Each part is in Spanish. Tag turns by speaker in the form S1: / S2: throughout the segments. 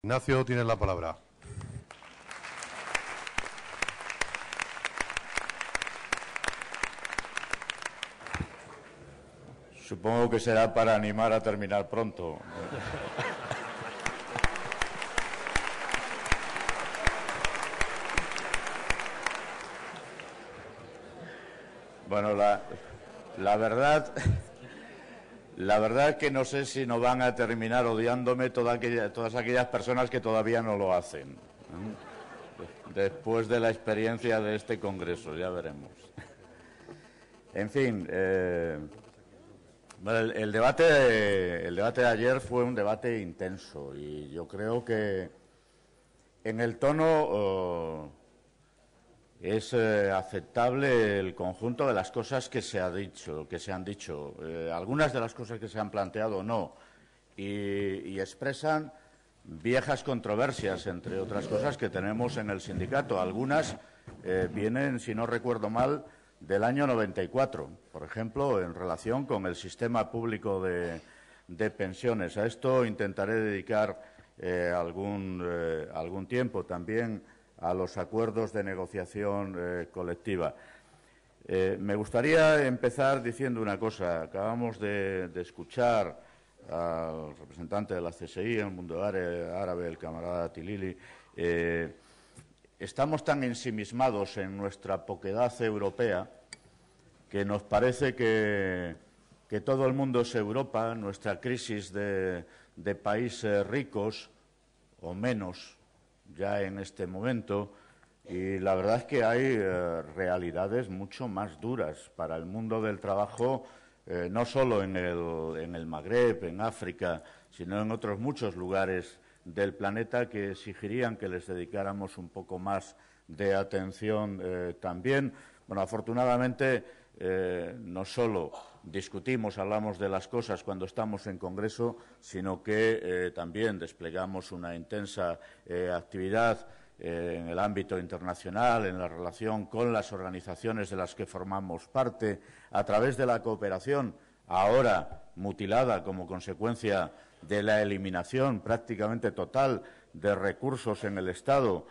S1: Ignacio, tienes la palabra.
S2: Supongo que será para animar a terminar pronto. Bueno, la verdad es que no sé si no van a terminar odiándome todas aquellas personas que todavía no lo hacen, ¿eh? Después de la experiencia de este Congreso, ya veremos. En fin, el debate de ayer fue un debate intenso y yo creo que en el tono es aceptable el conjunto de las cosas que se han dicho. Algunas de las cosas que se han planteado no, y expresan viejas controversias, entre otras cosas, que tenemos en el sindicato. Algunas vienen, si no recuerdo mal, del año 94, por ejemplo, en relación con el sistema público de pensiones. A esto intentaré dedicar algún tiempo, también a los acuerdos de negociación colectiva. Me gustaría empezar diciendo una cosa. Acabamos de escuchar al representante de la CSI en el mundo árabe, el camarada Tilili. Estamos tan ensimismados en nuestra poquedad europea que nos parece que todo el mundo es Europa. Nuestra crisis de países ricos o menos ya en este momento, y la verdad es que hay realidades mucho más duras para el mundo del trabajo, no solo en el Magreb, en África, sino en otros muchos lugares del planeta que exigirían que les dedicáramos un poco más de atención también. Bueno, afortunadamente no solo discutimos, hablamos de las cosas cuando estamos en Congreso, sino que también desplegamos una intensa actividad en el ámbito internacional, en la relación con las organizaciones de las que formamos parte, a través de la cooperación, ahora mutilada como consecuencia de la eliminación prácticamente total de recursos en el Estado,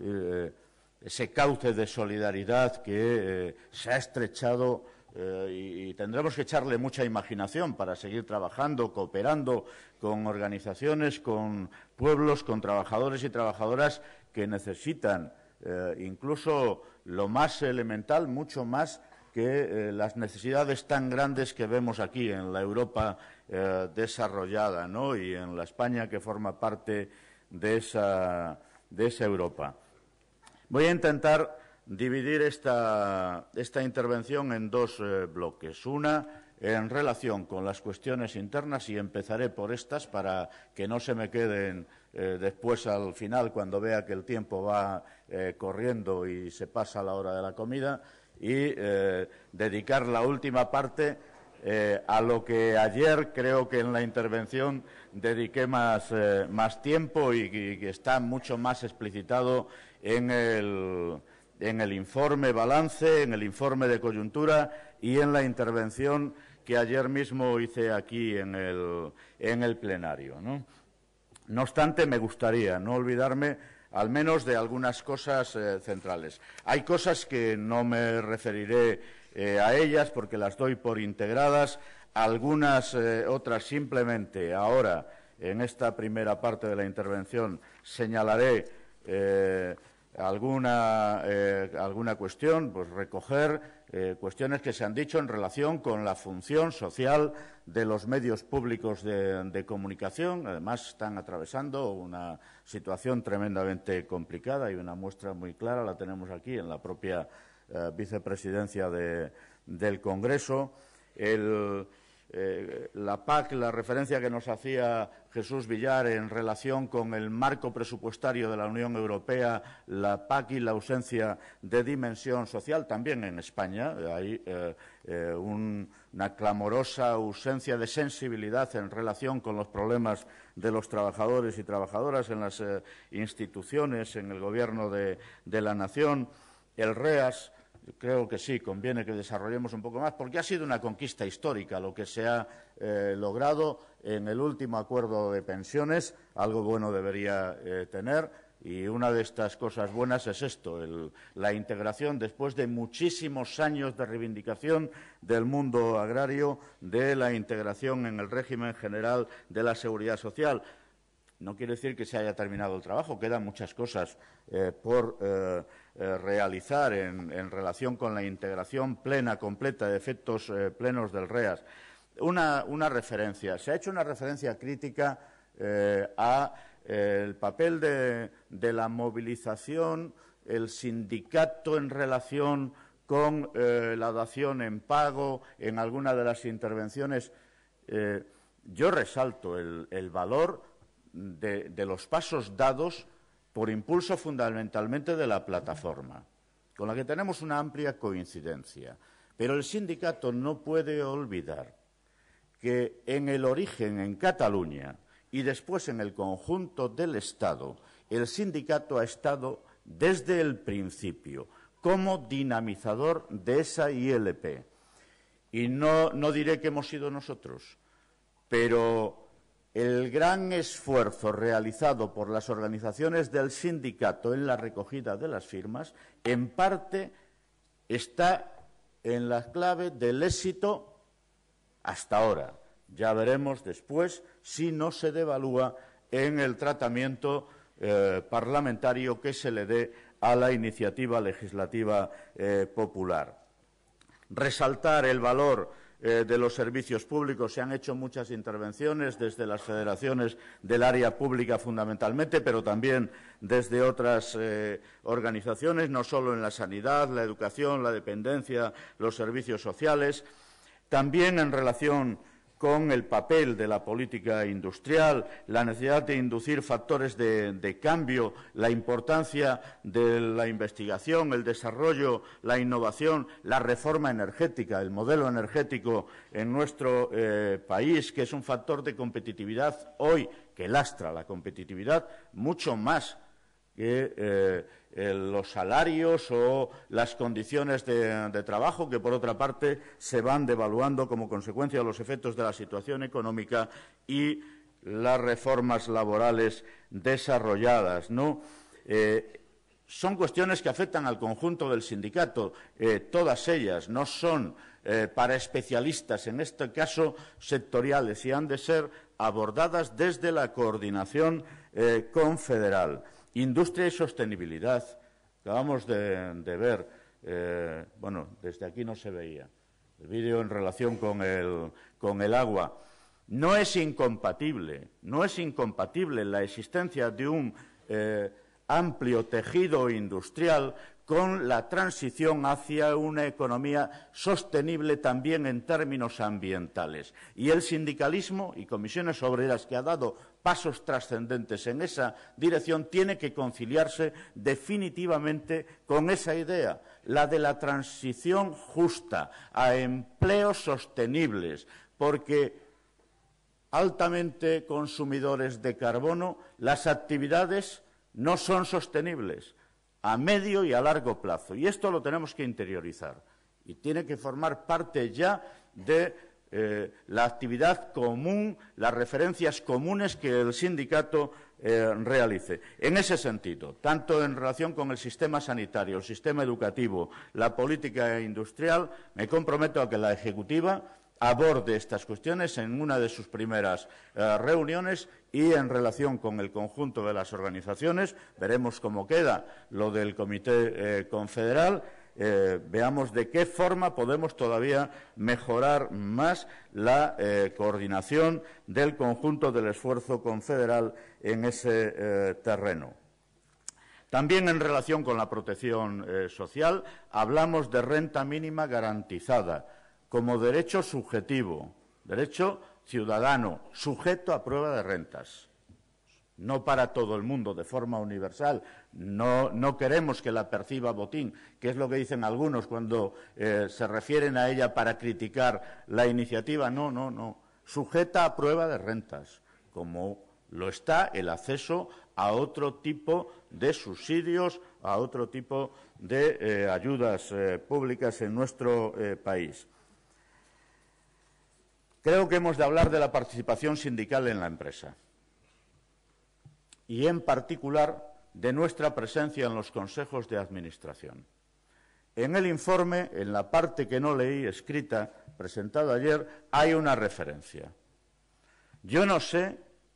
S2: ese cauce de solidaridad que se ha estrechado, y tendremos que echarle mucha imaginación para seguir trabajando, cooperando con organizaciones, con pueblos, con trabajadores y trabajadoras que necesitan incluso lo más elemental, mucho más que las necesidades tan grandes que vemos aquí en la Europa desarrollada, ¿no? Y en la España que forma parte de esa Europa. Voy a intentar dividir esta intervención en dos bloques. Una en relación con las cuestiones internas, y empezaré por estas para que no se me queden después al final, cuando vea que el tiempo va corriendo y se pasa la hora de la comida, y dedicar la última parte a lo que ayer creo que en la intervención dediqué más tiempo y que está mucho más explicitado en el informe balance, en el informe de coyuntura y en la intervención que ayer mismo hice aquí en el plenario, ¿no? No obstante, me gustaría no olvidarme al menos de algunas cosas centrales. Hay cosas que no me referiré a ellas porque las doy por integradas, algunas otras simplemente ahora, en esta primera parte de la intervención, señalaré alguna cuestión, pues recoger cuestiones que se han dicho en relación con la función social de los medios públicos de comunicación. Además, están atravesando una situación tremendamente complicada y una muestra muy clara la tenemos aquí en la propia vicepresidencia del Congreso. La PAC, la referencia que nos hacía Jesús Villar en relación con el marco presupuestario de la Unión Europea, la PAC y la ausencia de dimensión social, también en España hay una clamorosa ausencia de sensibilidad en relación con los problemas de los trabajadores y trabajadoras en las instituciones, en el Gobierno de la Nación. El REAS, creo que sí, conviene que desarrollemos un poco más, porque ha sido una conquista histórica lo que se ha logrado en el último acuerdo de pensiones. Algo bueno debería tener. Y una de estas cosas buenas es esto, la integración, después de muchísimos años de reivindicación del mundo agrario, de la integración en el régimen general de la seguridad social. No quiere decir que se haya terminado el trabajo, quedan muchas cosas por realizar en relación con la integración plena, completa, de efectos plenos del REAS. Una referencia, se ha hecho una referencia crítica a el papel de la movilización, el sindicato en relación con la dación en pago en alguna de las intervenciones. Yo resalto el valor de los pasos dados por impulso fundamentalmente de la plataforma, con la que tenemos una amplia coincidencia. Pero el sindicato no puede olvidar que en el origen, en Cataluña, y después en el conjunto del Estado, el sindicato ha estado desde el principio como dinamizador de esa ILP. Y no diré que hemos sido nosotros, pero el gran esfuerzo realizado por las organizaciones del sindicato en la recogida de las firmas, en parte está en la clave del éxito hasta ahora. Ya veremos después si no se devalúa en el tratamiento parlamentario que se le dé a la iniciativa legislativa popular. Resaltar el valor de los servicios públicos. Se han hecho muchas intervenciones desde las federaciones del área pública fundamentalmente, pero también desde otras organizaciones, no solo en la sanidad, la educación, la dependencia, los servicios sociales. También en relación con el papel de la política industrial, la necesidad de inducir factores de cambio, la importancia de la investigación, el desarrollo, la innovación, la reforma energética, el modelo energético en nuestro país, que es un factor de competitividad hoy que lastra la competitividad mucho más que los salarios o las condiciones de trabajo, que por otra parte se van devaluando como consecuencia de los efectos de la situación económica y las reformas laborales desarrolladas, ¿no? Son cuestiones que afectan al conjunto del sindicato, todas ellas no son para especialistas, en este caso sectoriales, y han de ser abordadas desde la coordinación confederal. Industria y sostenibilidad. Acabamos de ver, bueno, desde aquí no se veía, el vídeo en relación con el agua. No es incompatible la existencia de un amplio tejido industrial con la transición hacia una economía sostenible también en términos ambientales. Y el sindicalismo y comisiones obreras, que ha dado pasos trascendentes en esa dirección, tiene que conciliarse definitivamente con esa idea, la de la transición justa a empleos sostenibles, porque altamente consumidores de carbono, las actividades no son sostenibles a medio y a largo plazo. Y esto lo tenemos que interiorizar y tiene que formar parte ya de la actividad común, las referencias comunes que el sindicato realice. En ese sentido, tanto en relación con el sistema sanitario, el sistema educativo, la política industrial, me comprometo a que la Ejecutiva aborde estas cuestiones en una de sus primeras reuniones y en relación con el conjunto de las organizaciones. Veremos cómo queda lo del Comité Confederal. Veamos de qué forma podemos todavía mejorar más la coordinación del conjunto del esfuerzo confederal en ese terreno. También en relación con la protección social, hablamos de renta mínima garantizada como derecho subjetivo, derecho ciudadano, sujeto a prueba de rentas. No para todo el mundo, de forma universal. No queremos que la perciba botín, que es lo que dicen algunos cuando se refieren a ella para criticar la iniciativa. No. Sujeta a prueba de rentas, como lo está el acceso a otro tipo de subsidios, a otro tipo de ayudas públicas en nuestro país. Creo que hemos de hablar de la participación sindical en la empresa y, en particular, de nuestra presencia en los consejos de administración. En el informe, en la parte que no leí escrita, presentada ayer, hay una referencia. Yo no sé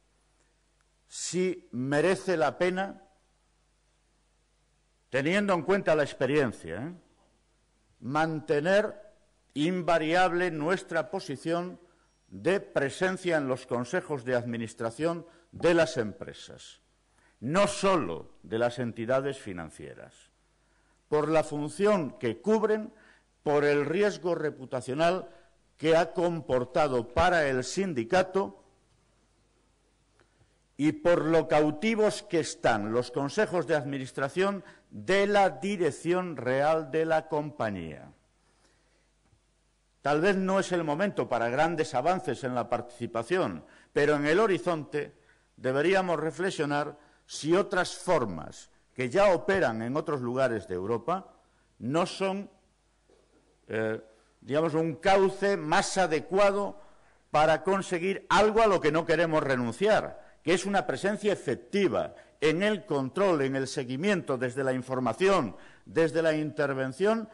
S2: si merece la pena, teniendo en cuenta la experiencia, mantener invariable nuestra posición de presencia en los consejos de administración de las empresas, no solo de las entidades financieras, por la función que cubren, por el riesgo reputacional que ha comportado para el sindicato y por lo cautivos que están los consejos de administración de la dirección real de la compañía. Tal vez no es el momento para grandes avances en la participación, pero en el horizonte deberíamos reflexionar si otras formas que ya operan en otros lugares de Europa no son, digamos, un cauce más adecuado para conseguir algo a lo que no queremos renunciar, que es una presencia efectiva en el control, en el seguimiento, desde la información, desde la intervención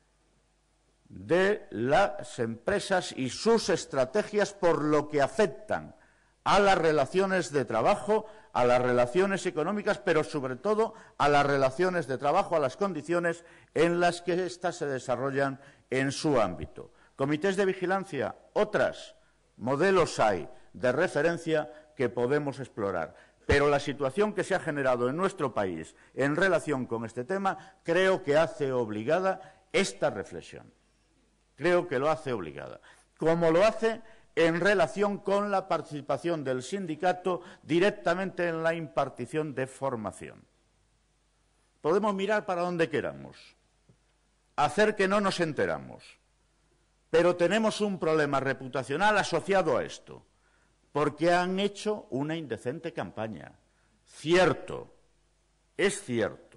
S2: de las empresas y sus estrategias por lo que afectan a las relaciones de trabajo, a las relaciones económicas, pero sobre todo a las relaciones de trabajo, a las condiciones en las que éstas se desarrollan en su ámbito. Comités de vigilancia, otras modelos hay de referencia que podemos explorar. Pero la situación que se ha generado en nuestro país en relación con este tema creo que hace obligada esta reflexión. Creo que lo hace obligada. Como lo hace en relación con la participación del sindicato directamente en la impartición de formación. Podemos mirar para donde queramos, hacer que no nos enteramos, pero tenemos un problema reputacional asociado a esto, porque han hecho una indecente campaña. Cierto, es cierto,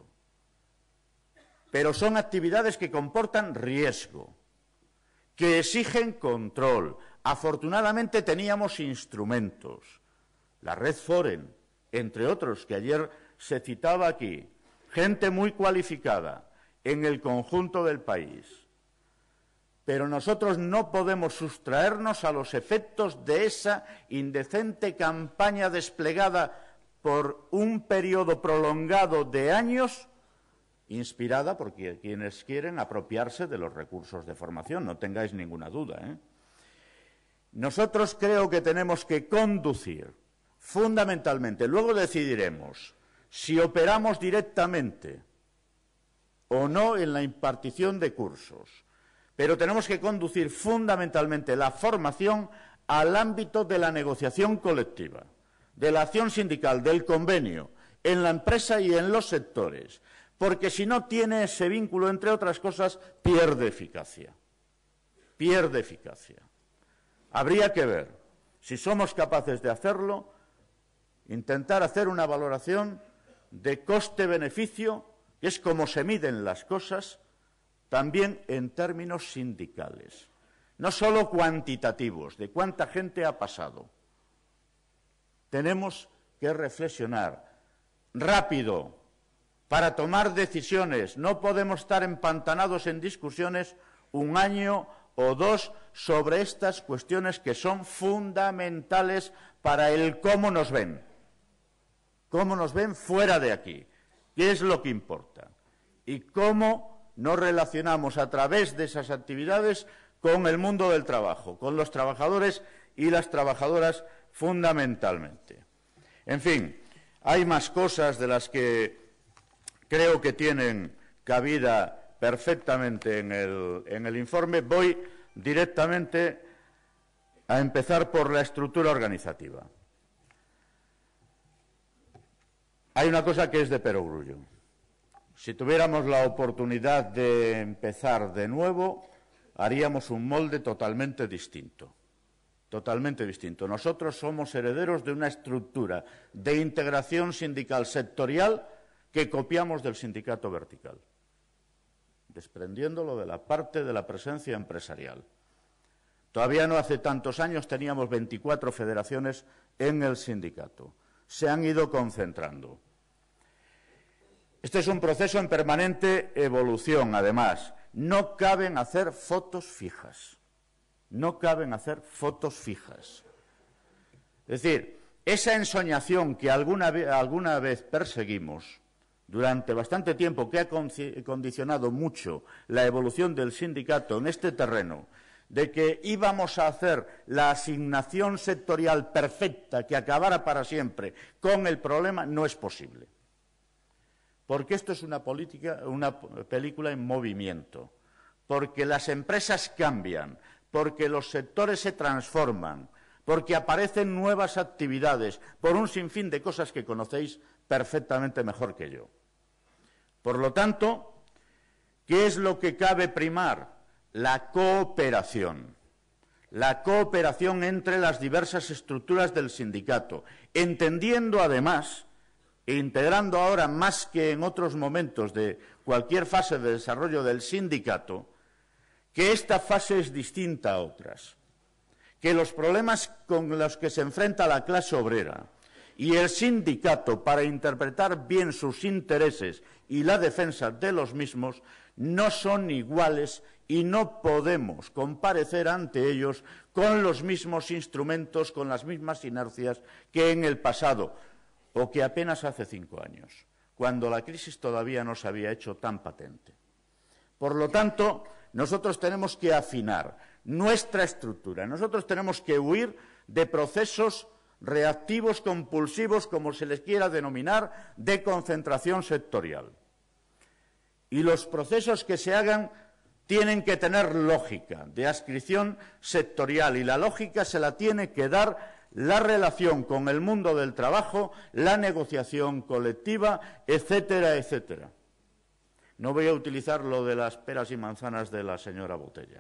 S2: pero son actividades que comportan riesgo, que exigen control. Afortunadamente teníamos instrumentos, la Red Foren, entre otros, que ayer se citaba aquí, gente muy cualificada en el conjunto del país. Pero nosotros no podemos sustraernos a los efectos de esa indecente campaña desplegada por un periodo prolongado de años, inspirada por quienes quieren apropiarse de los recursos de formación, no tengáis ninguna duda, Nosotros creo que tenemos que conducir fundamentalmente, luego decidiremos si operamos directamente o no en la impartición de cursos, pero tenemos que conducir fundamentalmente la formación al ámbito de la negociación colectiva, de la acción sindical, del convenio, en la empresa y en los sectores, porque si no tiene ese vínculo, entre otras cosas, pierde eficacia. Pierde eficacia. Habría que ver si somos capaces de hacerlo, intentar hacer una valoración de coste-beneficio, que es como se miden las cosas, también en términos sindicales, no solo cuantitativos, de cuánta gente ha pasado. Tenemos que reflexionar rápido para tomar decisiones. No podemos estar empantanados en discusiones un año o dos sobre estas cuestiones que son fundamentales para el cómo nos ven fuera de aquí, qué es lo que importa y cómo nos relacionamos a través de esas actividades con el mundo del trabajo, con los trabajadores y las trabajadoras fundamentalmente. En fin, hay más cosas de las que creo que tienen cabida perfectamente en el informe. Voy directamente a empezar por la estructura organizativa. Hay una cosa que es de perogrullo. Si tuviéramos la oportunidad de empezar de nuevo, haríamos un molde totalmente distinto. Totalmente distinto. Nosotros somos herederos de una estructura de integración sindical sectorial que copiamos del sindicato vertical, desprendiéndolo de la parte de la presencia empresarial. Todavía no hace tantos años teníamos 24 federaciones en el sindicato. Se han ido concentrando. Este es un proceso en permanente evolución, además. No caben hacer fotos fijas. No caben hacer fotos fijas. Es decir, esa ensoñación que alguna vez perseguimos durante bastante tiempo, que ha condicionado mucho la evolución del sindicato en este terreno, de que íbamos a hacer la asignación sectorial perfecta que acabara para siempre con el problema, no es posible. Porque esto es una película en movimiento, porque las empresas cambian, porque los sectores se transforman, porque aparecen nuevas actividades, por un sinfín de cosas que conocéis perfectamente mejor que yo. Por lo tanto, ¿qué es lo que cabe primar? La cooperación entre las diversas estructuras del sindicato, entendiendo además e integrando ahora más que en otros momentos de cualquier fase de desarrollo del sindicato, que esta fase es distinta a otras, que los problemas con los que se enfrenta la clase obrera y el sindicato para interpretar bien sus intereses y la defensa de los mismos no son iguales y no podemos comparecer ante ellos con los mismos instrumentos, con las mismas inercias que en el pasado o que apenas hace 5 años, cuando la crisis todavía no se había hecho tan patente. Por lo tanto, nosotros tenemos que afinar nuestra estructura, nosotros tenemos que huir de procesos reactivos, compulsivos, como se les quiera denominar, de concentración sectorial. Y los procesos que se hagan tienen que tener lógica de adscripción sectorial, y la lógica se la tiene que dar la relación con el mundo del trabajo, la negociación colectiva, etcétera, etcétera. No voy a utilizar lo de las peras y manzanas de la señora Botella.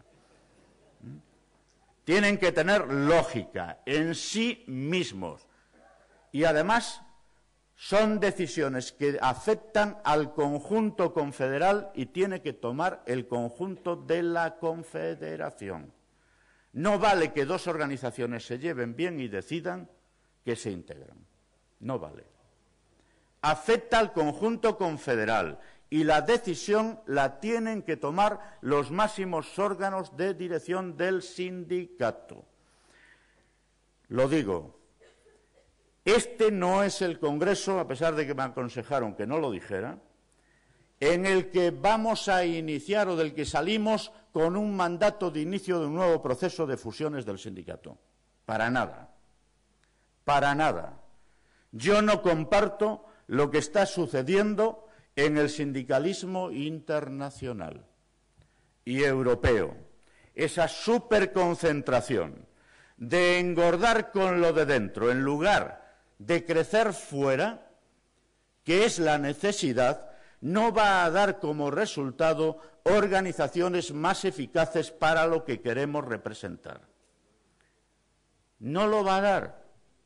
S2: Tienen que tener lógica en sí mismos y además son decisiones que afectan al conjunto confederal y tiene que tomar el conjunto de la confederación. No vale que dos organizaciones se lleven bien y decidan que se integran. No vale. Afecta al conjunto confederal y la decisión la tienen que tomar los máximos órganos de dirección del sindicato. Lo digo, este no es el Congreso, a pesar de que me aconsejaron que no lo dijera, en el que vamos a iniciar o del que salimos con un mandato de inicio de un nuevo proceso de fusiones del sindicato. Para nada. Para nada. Yo no comparto lo que está sucediendo en el sindicalismo internacional y europeo. Esa superconcentración de engordar con lo de dentro en lugar de crecer fuera, que es la necesidad, no va a dar como resultado organizaciones más eficaces para lo que queremos representar. No lo va a dar.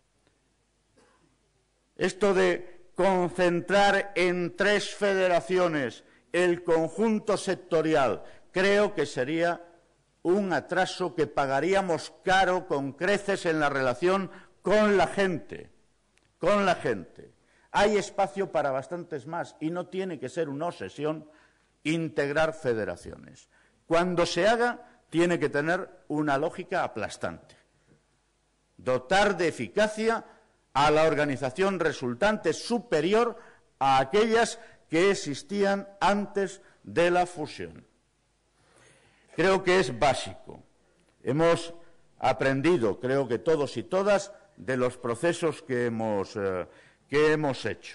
S2: Esto de concentrar en 3 federaciones el conjunto sectorial, creo que sería un atraso que pagaríamos caro con creces en la relación con la gente. Con la gente. Hay espacio para bastantes más y no tiene que ser una obsesión integrar federaciones. Cuando se haga, tiene que tener una lógica aplastante. Dotar de eficacia a la organización resultante superior a aquellas que existían antes de la fusión. Creo que es básico. Hemos aprendido, creo que todos y todas, de los procesos que hemos hecho.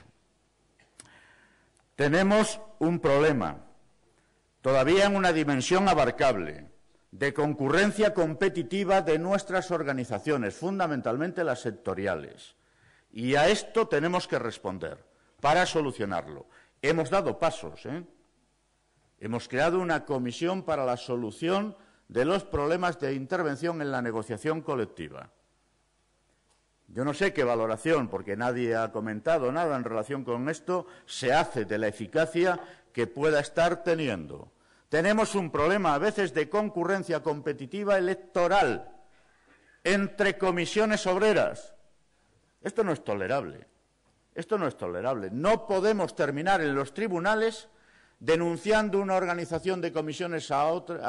S2: Tenemos un problema, todavía en una dimensión abarcable, de concurrencia competitiva de nuestras organizaciones, fundamentalmente las sectoriales. Y a esto tenemos que responder para solucionarlo. Hemos dado pasos, Hemos creado una comisión para la solución de los problemas de intervención en la negociación colectiva. Yo no sé qué valoración, porque nadie ha comentado nada en relación con esto, se hace de la eficacia que pueda estar teniendo. Tenemos un problema a veces de concurrencia competitiva electoral entre comisiones obreras. Esto no es tolerable. Esto no es tolerable. No podemos terminar en los tribunales denunciando una organización de comisiones a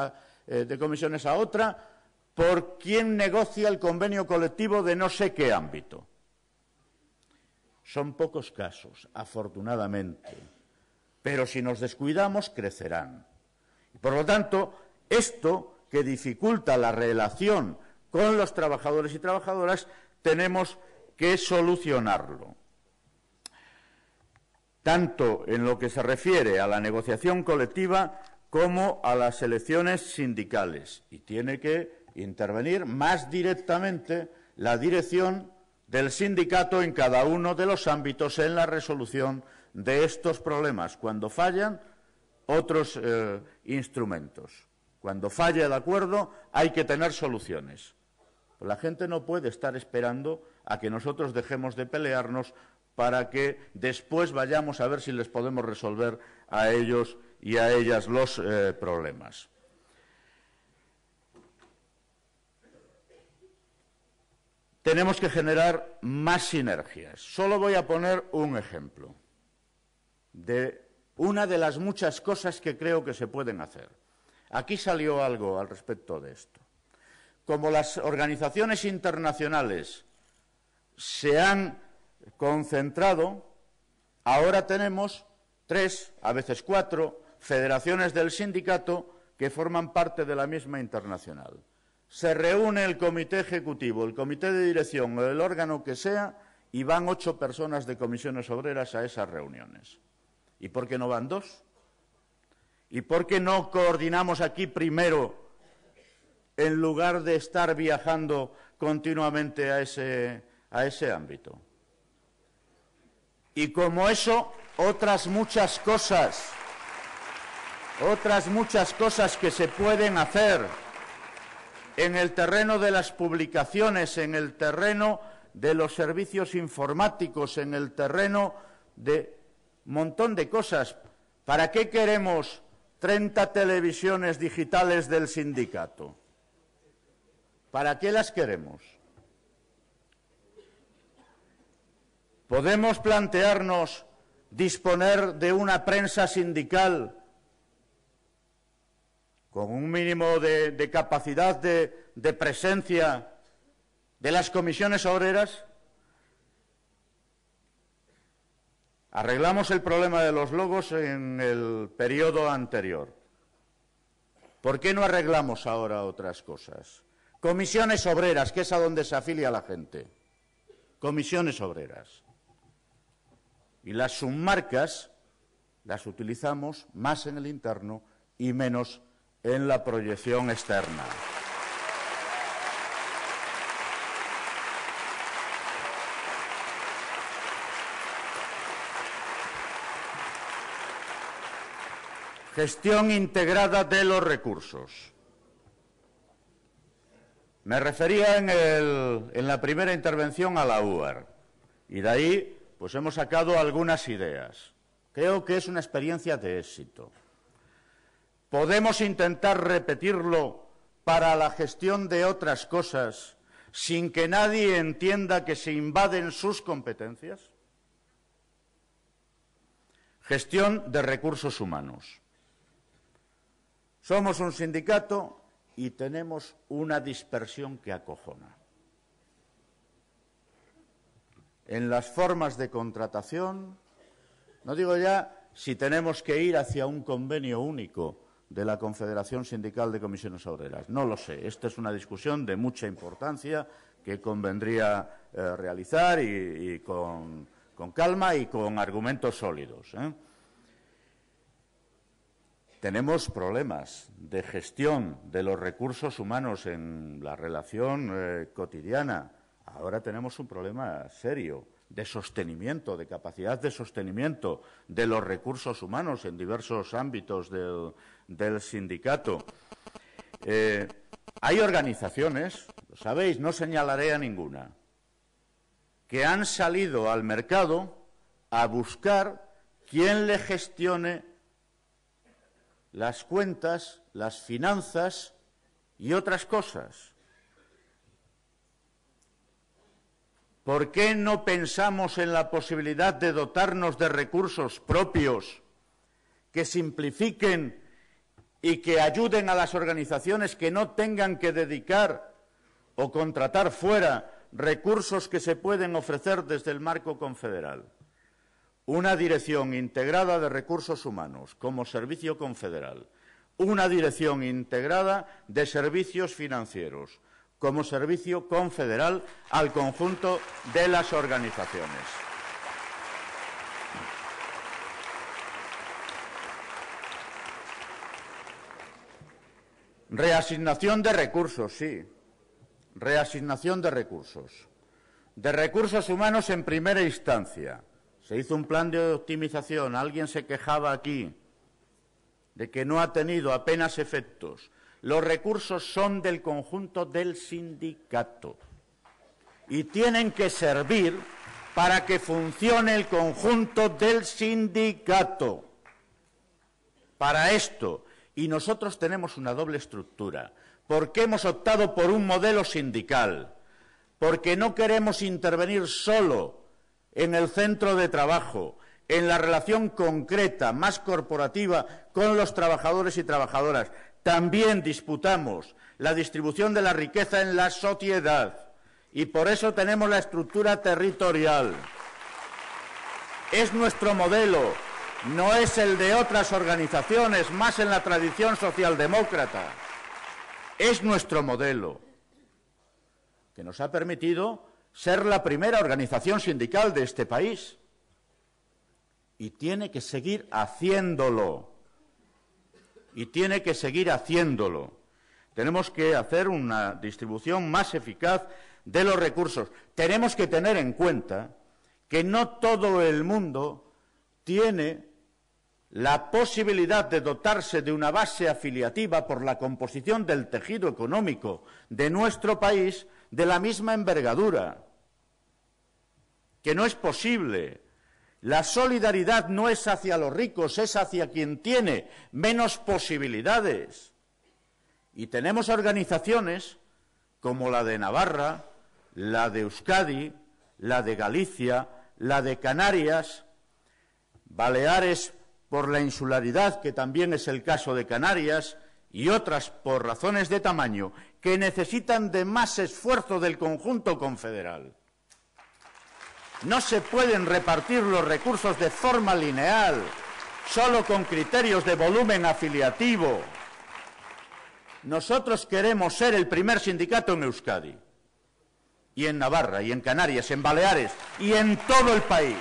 S2: otra por quién negocia el convenio colectivo de no sé qué ámbito. Son pocos casos, afortunadamente, pero si nos descuidamos, crecerán. Por lo tanto, esto que dificulta la relación con los trabajadores y trabajadoras, tenemos que solucionarlo. Tanto en lo que se refiere a la negociación colectiva como a las elecciones sindicales. Y tiene que intervenir más directamente la dirección del sindicato en cada uno de los ámbitos en la resolución de estos problemas. Cuando fallan, otros instrumentos. Cuando falla el acuerdo, hay que tener soluciones. La gente no puede estar esperando a que nosotros dejemos de pelearnos para que después vayamos a ver si les podemos resolver a ellos y a ellas los problemas. Tenemos que generar más sinergias. Solo voy a poner un ejemplo de una de las muchas cosas que creo que se pueden hacer. Aquí salió algo al respecto de esto. Como las organizaciones internacionales se han concentrado, ahora tenemos 3, a veces 4, federaciones del sindicato que forman parte de la misma internacional. Se reúne el comité ejecutivo, el comité de dirección o el órgano que sea y van 8 personas de comisiones obreras a esas reuniones. ¿Y por qué no van 2? ¿Y por qué no coordinamos aquí primero en lugar de estar viajando continuamente a ese ámbito? Y como eso, otras muchas cosas que se pueden hacer en el terreno de las publicaciones, en el terreno de los servicios informáticos, en el terreno de un montón de cosas. ¿Para qué queremos 30 televisiones digitales del sindicato? ¿Para qué las queremos? ¿Podemos plantearnos disponer de una prensa sindical con un mínimo de capacidad de presencia de las comisiones obreras? Arreglamos el problema de los logos en el periodo anterior. ¿Por qué no arreglamos ahora otras cosas? Comisiones obreras, que es a donde se afilia la gente. Comisiones obreras. Y las submarcas las utilizamos más en el interno y menos en la proyección externa. Gestión integrada de los recursos. Me refería en la primera intervención a la UAR y de ahí pues hemos sacado algunas ideas. Creo que es una experiencia de éxito. ¿Podemos intentar repetirlo para la gestión de otras cosas sin que nadie entienda que se invaden sus competencias? Gestión de recursos humanos. Somos un sindicato y tenemos una dispersión que acojona. En las formas de contratación, no digo ya si tenemos que ir hacia un convenio único de la Confederación Sindical de Comisiones Obreras. No lo sé. Esta es una discusión de mucha importancia que convendría realizar y con calma y con argumentos sólidos, Tenemos problemas de gestión de los recursos humanos en la relación cotidiana. Ahora tenemos un problema serio de sostenimiento, de capacidad de sostenimiento de los recursos humanos en diversos ámbitos del sindicato. Hay organizaciones, lo sabéis, no señalaré a ninguna, que han salido al mercado a buscar quién le gestione las cuentas, las finanzas y otras cosas. ¿Por qué no pensamos en la posibilidad de dotarnos de recursos propios que simplifiquen y que ayuden a las organizaciones que no tengan que dedicar o contratar fuera recursos que se pueden ofrecer desde el marco confederal? Una dirección integrada de recursos humanos como servicio confederal, una dirección integrada de servicios financieros como servicio confederal al conjunto de las organizaciones. Reasignación de recursos, sí. Reasignación de recursos humanos en primera instancia. Se hizo un plan de optimización. Alguien se quejaba aquí de que no ha tenido apenas efectos. Los recursos son del conjunto del sindicato y tienen que servir para que funcione el conjunto del sindicato. Para esto. Y nosotros tenemos una doble estructura, porque hemos optado por un modelo sindical, porque no queremos intervenir solo en el centro de trabajo, en la relación concreta, más corporativa, con los trabajadores y trabajadoras. También disputamos la distribución de la riqueza en la sociedad y por eso tenemos la estructura territorial. Es nuestro modelo. No es el de otras organizaciones, más en la tradición socialdemócrata. Es nuestro modelo, que nos ha permitido ser la primera organización sindical de este país. Y tiene que seguir haciéndolo. Y tiene que seguir haciéndolo. Tenemos que hacer una distribución más eficaz de los recursos. Tenemos que tener en cuenta que no todo el mundo tiene la posibilidad de dotarse de una base afiliativa por la composición del tejido económico de nuestro país de la misma envergadura, que no es posible. La solidaridad no es hacia los ricos, es hacia quien tiene menos posibilidades. Y tenemos organizaciones como la de Navarra, la de Euskadi, la de Galicia, la de Canarias, Baleares por la insularidad, que también es el caso de Canarias, y otras por razones de tamaño, que necesitan de más esfuerzo del conjunto confederal. No se pueden repartir los recursos de forma lineal, solo con criterios de volumen afiliativo. Nosotros queremos ser el primer sindicato en Euskadi, y en Navarra, y en Canarias, en Baleares, y en todo el país.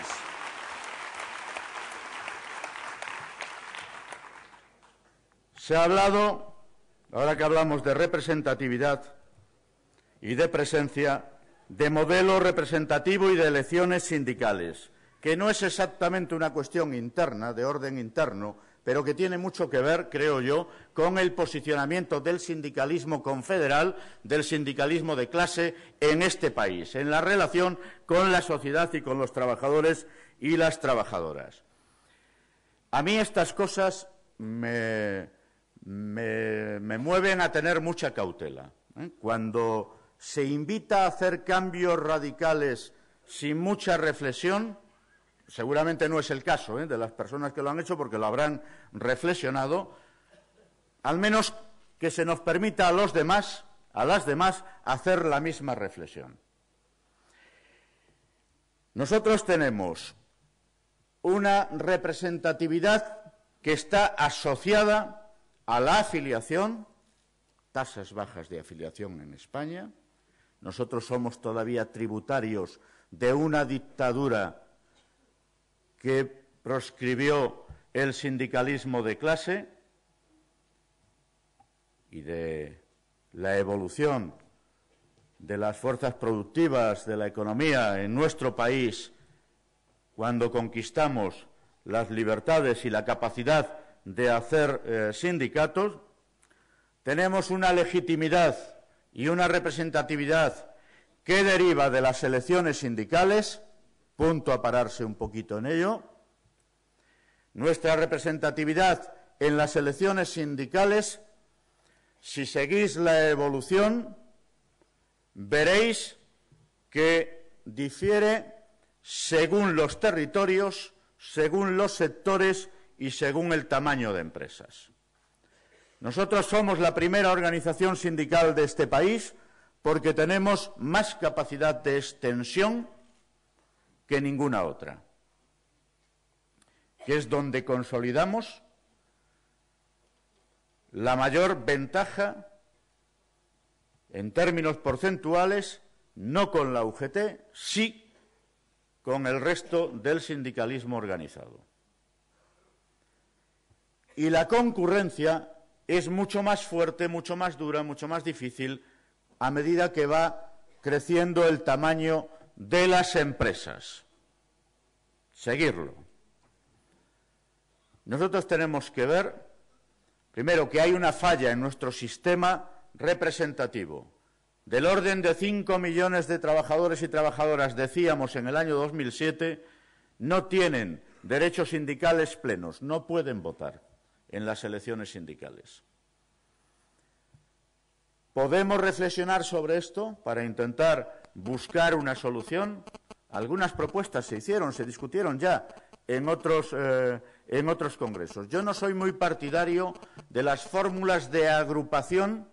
S2: Se ha hablado, ahora que hablamos de representatividad y de presencia, de modelo representativo y de elecciones sindicales, que no es exactamente una cuestión interna, de orden interno, pero que tiene mucho que ver, creo yo, con el posicionamiento del sindicalismo confederal, del sindicalismo de clase en este país, en la relación con la sociedad y con los trabajadores y las trabajadoras. A mí estas cosas me mueven a tener mucha cautela. Cuando se invita a hacer cambios radicales sin mucha reflexión, seguramente no es el caso de las personas que lo han hecho porque lo habrán reflexionado, al menos que se nos permita a los demás, a las demás, hacer la misma reflexión. Nosotros tenemos una representatividad que está asociada a la afiliación, tasas bajas de afiliación en España. Nosotros somos todavía tributarios de una dictadura que proscribió el sindicalismo de clase y de la evolución de las fuerzas productivas de la economía en nuestro país cuando conquistamos las libertades y la capacidad de hacer sindicatos, tenemos una legitimidad y una representatividad que deriva de las elecciones sindicales, punto a pararse un poquito en ello. Nuestra representatividad en las elecciones sindicales, si seguís la evolución, veréis que difiere según los territorios, según los sectores y según el tamaño de empresas. Nosotros somos la primera organización sindical de este país porque tenemos más capacidad de extensión que ninguna otra, que es donde consolidamos la mayor ventaja en términos porcentuales, no con la UGT, sí con el resto del sindicalismo organizado. Y la concurrencia es mucho más fuerte, mucho más dura, mucho más difícil a medida que va creciendo el tamaño de las empresas. Seguirlo. Nosotros tenemos que ver, primero, que hay una falla en nuestro sistema representativo. Del orden de 5 millones de trabajadores y trabajadoras, decíamos en el año 2007, no tienen derechos sindicales plenos, no pueden votar en las elecciones sindicales. ¿Podemos reflexionar sobre esto para intentar buscar una solución? Algunas propuestas se hicieron, se discutieron ya en otros congresos. Yo no soy muy partidario de las fórmulas de agrupación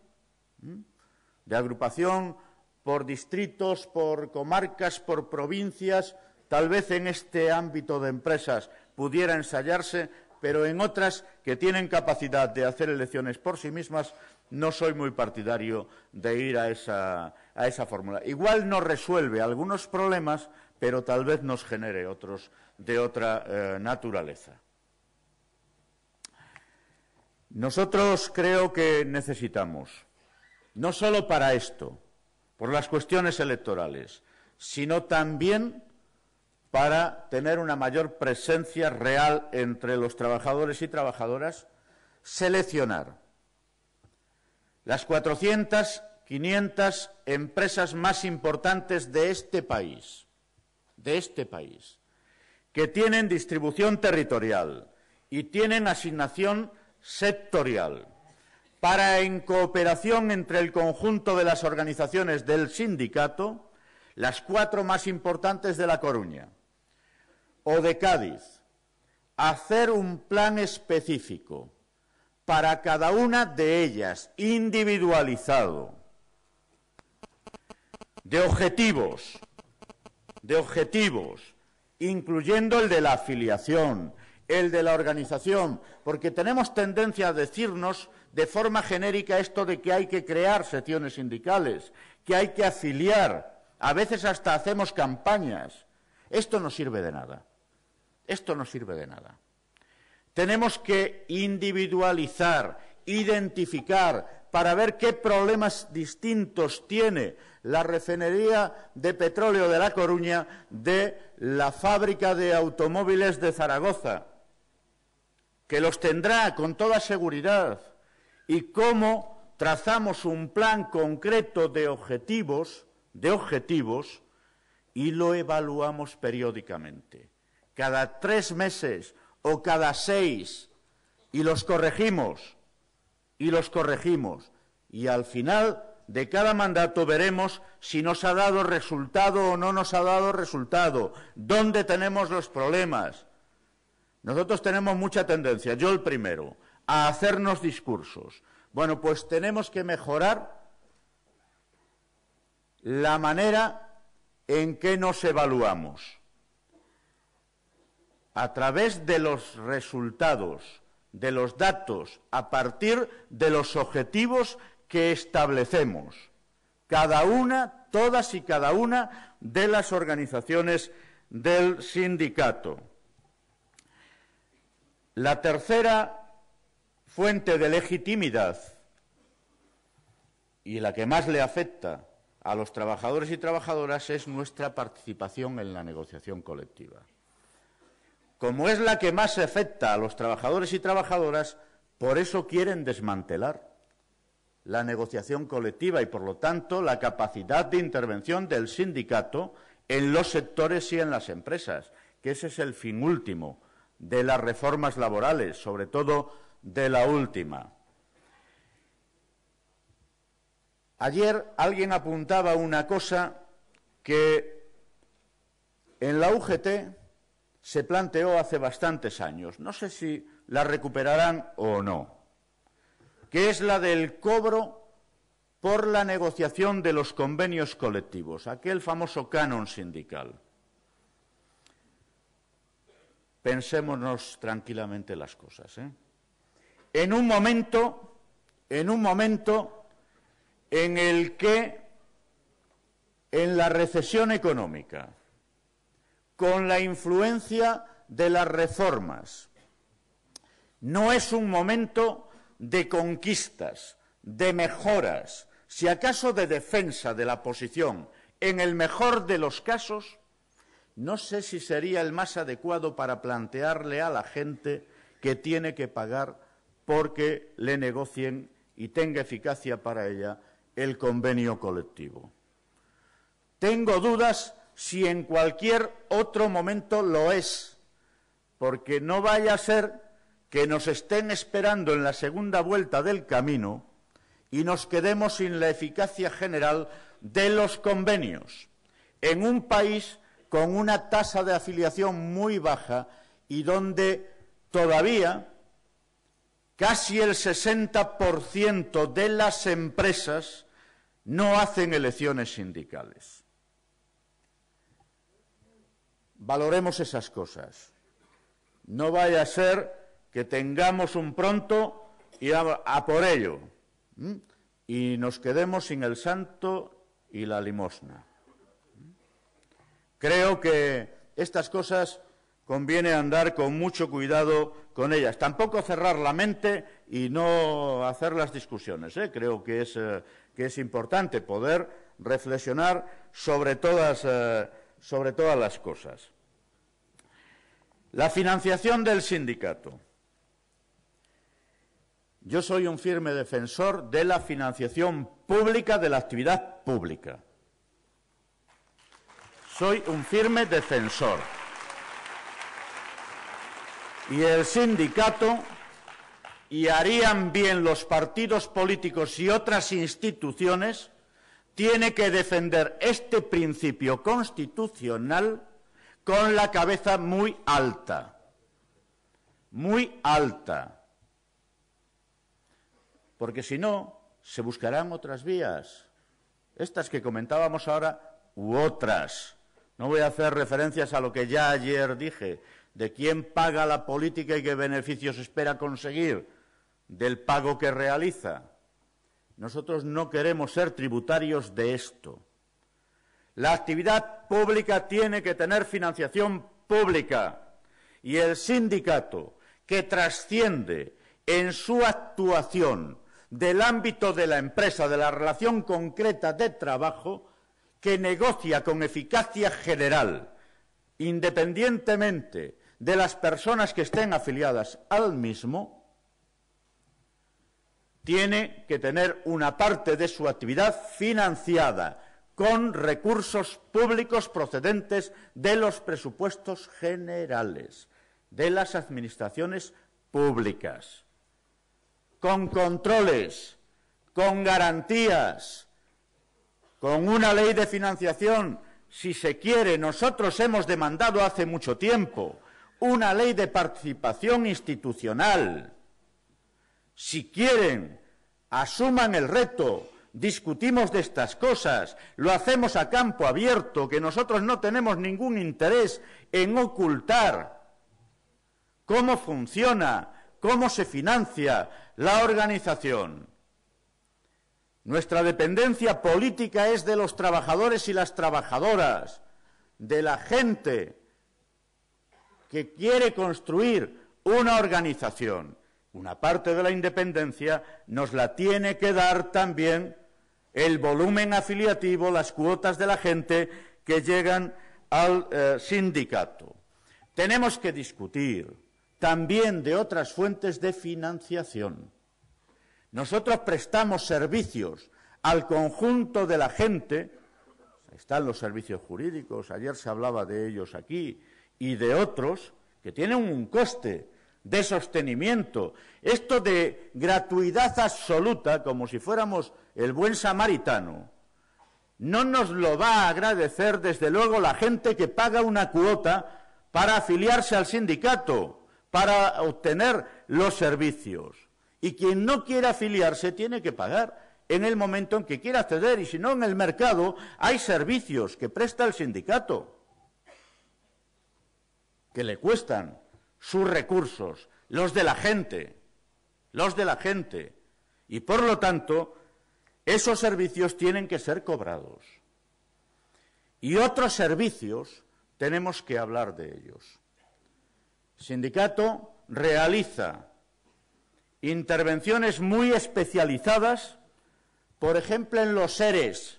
S2: por distritos, por comarcas, por provincias. Tal vez en este ámbito de empresas pudiera ensayarse, pero en otras que tienen capacidad de hacer elecciones por sí mismas, no soy muy partidario de ir a esa fórmula. Igual nos resuelve algunos problemas, pero tal vez nos genere otros de otra naturaleza. Nosotros creo que necesitamos, no solo para esto, por las cuestiones electorales, sino también para tener una mayor presencia real entre los trabajadores y trabajadoras, seleccionar las 400, 500 empresas más importantes de este país, que tienen distribución territorial y tienen asignación sectorial, para, en cooperación entre el conjunto de las organizaciones del sindicato, las 4 más importantes de La Coruña o de Cádiz, hacer un plan específico para cada una de ellas, individualizado, de objetivos, incluyendo el de la afiliación, el de la organización, porque tenemos tendencia a decirnos de forma genérica esto de que hay que crear secciones sindicales, que hay que afiliar, a veces hasta hacemos campañas. Esto no sirve de nada. Esto no sirve de nada. Tenemos que individualizar, identificar, para ver qué problemas distintos tiene la refinería de petróleo de La Coruña de la fábrica de automóviles de Zaragoza, que los tendrá con toda seguridad, y cómo trazamos un plan concreto de objetivos, y lo evaluamos periódicamente, cada 3 meses o cada 6, y los corregimos, y al final de cada mandato veremos si nos ha dado resultado o no nos ha dado resultado, dónde tenemos los problemas. Nosotros tenemos mucha tendencia, yo el primero, a hacernos discursos. Bueno, pues tenemos que mejorar la manera en que nos evaluamos, a través de los resultados, de los datos, a partir de los objetivos que establecemos, cada una, todas y cada una de las organizaciones del sindicato. La tercera fuente de legitimidad, y la que más le afecta a los trabajadores y trabajadoras, es nuestra participación en la negociación colectiva. Como es la que más afecta a los trabajadores y trabajadoras, por eso quieren desmantelar la negociación colectiva y, por lo tanto, la capacidad de intervención del sindicato en los sectores y en las empresas, que ese es el fin último de las reformas laborales, sobre todo de la última. Ayer alguien apuntaba una cosa que en la UGT se planteó hace bastantes años, no sé si la recuperarán o no, que es la del cobro por la negociación de los convenios colectivos, aquel famoso canon sindical. Pensémonos tranquilamente las cosas, ¿eh? En un momento en el que, en la recesión económica, con la influencia de las reformas, no es un momento de conquistas, de mejoras, si acaso de defensa de la posición, en el mejor de los casos, no sé si sería el más adecuado para plantearle a la gente que tiene que pagar porque le negocien y tenga eficacia para ella el convenio colectivo. Tengo dudas si en cualquier otro momento lo es, porque no vaya a ser que nos estén esperando en la segunda vuelta del camino y nos quedemos sin la eficacia general de los convenios, en un país con una tasa de afiliación muy baja y donde todavía casi el 60% de las empresas no hacen elecciones sindicales. Valoremos esas cosas. No vaya a ser que tengamos un pronto y a por ello, y nos quedemos sin el santo y la limosna. Creo que estas cosas conviene andar con mucho cuidado con ellas. Tampoco cerrar la mente y no hacer las discusiones, ¿eh? Creo que es importante poder reflexionar sobre todas las cosas. La financiación del sindicato. Yo soy un firme defensor de la financiación pública de la actividad pública. Soy un firme defensor. Y el sindicato, y harían bien los partidos políticos y otras instituciones, tiene que defender este principio constitucional con la cabeza muy alta. Muy alta. Porque si no, se buscarán otras vías, estas que comentábamos ahora u otras. No voy a hacer referencias a lo que ya ayer dije, de quién paga la política y qué beneficios espera conseguir del pago que realiza. Nosotros no queremos ser tributarios de esto. La actividad pública tiene que tener financiación pública y el sindicato, que trasciende en su actuación del ámbito de la empresa, de la relación concreta de trabajo, que negocia con eficacia general, independientemente de las personas que estén afiliadas al mismo, tiene que tener una parte de su actividad financiada con recursos públicos procedentes de los presupuestos generales, de las administraciones públicas, con controles, con garantías, con una ley de financiación, si se quiere. Nosotros hemos demandado hace mucho tiempo una ley de participación institucional. Si quieren, asuman el reto, discutimos de estas cosas, lo hacemos a campo abierto, que nosotros no tenemos ningún interés en ocultar cómo funciona, cómo se financia la organización. Nuestra dependencia política es de los trabajadores y las trabajadoras, de la gente que quiere construir una organización. Una parte de la independencia nos la tiene que dar también el volumen afiliativo, las cuotas de la gente que llegan al sindicato. Tenemos que discutir también de otras fuentes de financiación. Nosotros prestamos servicios al conjunto de la gente. Están los servicios jurídicos, ayer se hablaba de ellos aquí, y de otros que tienen un coste de sostenimiento. Esto de gratuidad absoluta, como si fuéramos el buen samaritano, no nos lo va a agradecer desde luego la gente que paga una cuota para afiliarse al sindicato, para obtener los servicios. Y quien no quiera afiliarse tiene que pagar en el momento en que quiera acceder, y si no, en el mercado hay servicios que presta el sindicato que le cuestan sus recursos, los de la gente, y por lo tanto esos servicios tienen que ser cobrados. Y otros servicios tenemos que hablar de ellos. El sindicato realiza intervenciones muy especializadas, por ejemplo, en los ERES.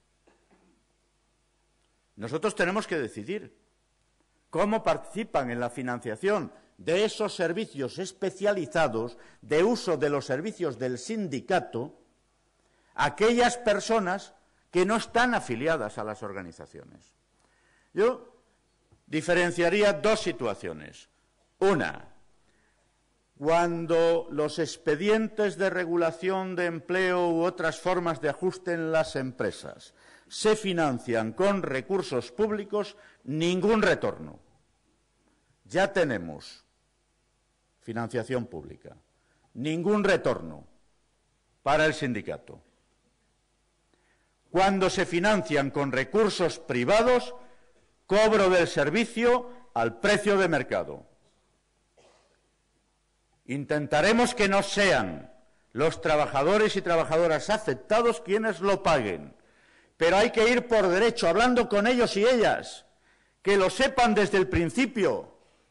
S2: Nosotros tenemos que decidir cómo participan en la financiación de esos servicios especializados de uso de los servicios del sindicato aquellas personas que no están afiliadas a las organizaciones. Yo diferenciaría dos situaciones. Una, cuando los expedientes de regulación de empleo u otras formas de ajuste en las empresas se financian con recursos públicos, ningún retorno. Ya tenemos financiación pública, ningún retorno para el sindicato. Cuando se financian con recursos privados, cobro del servicio al precio de mercado. Intentaremos que no sean los trabajadores y trabajadoras afectados quienes lo paguen, pero hay que ir por derecho, hablando con ellos y ellas, que lo sepan desde el principio,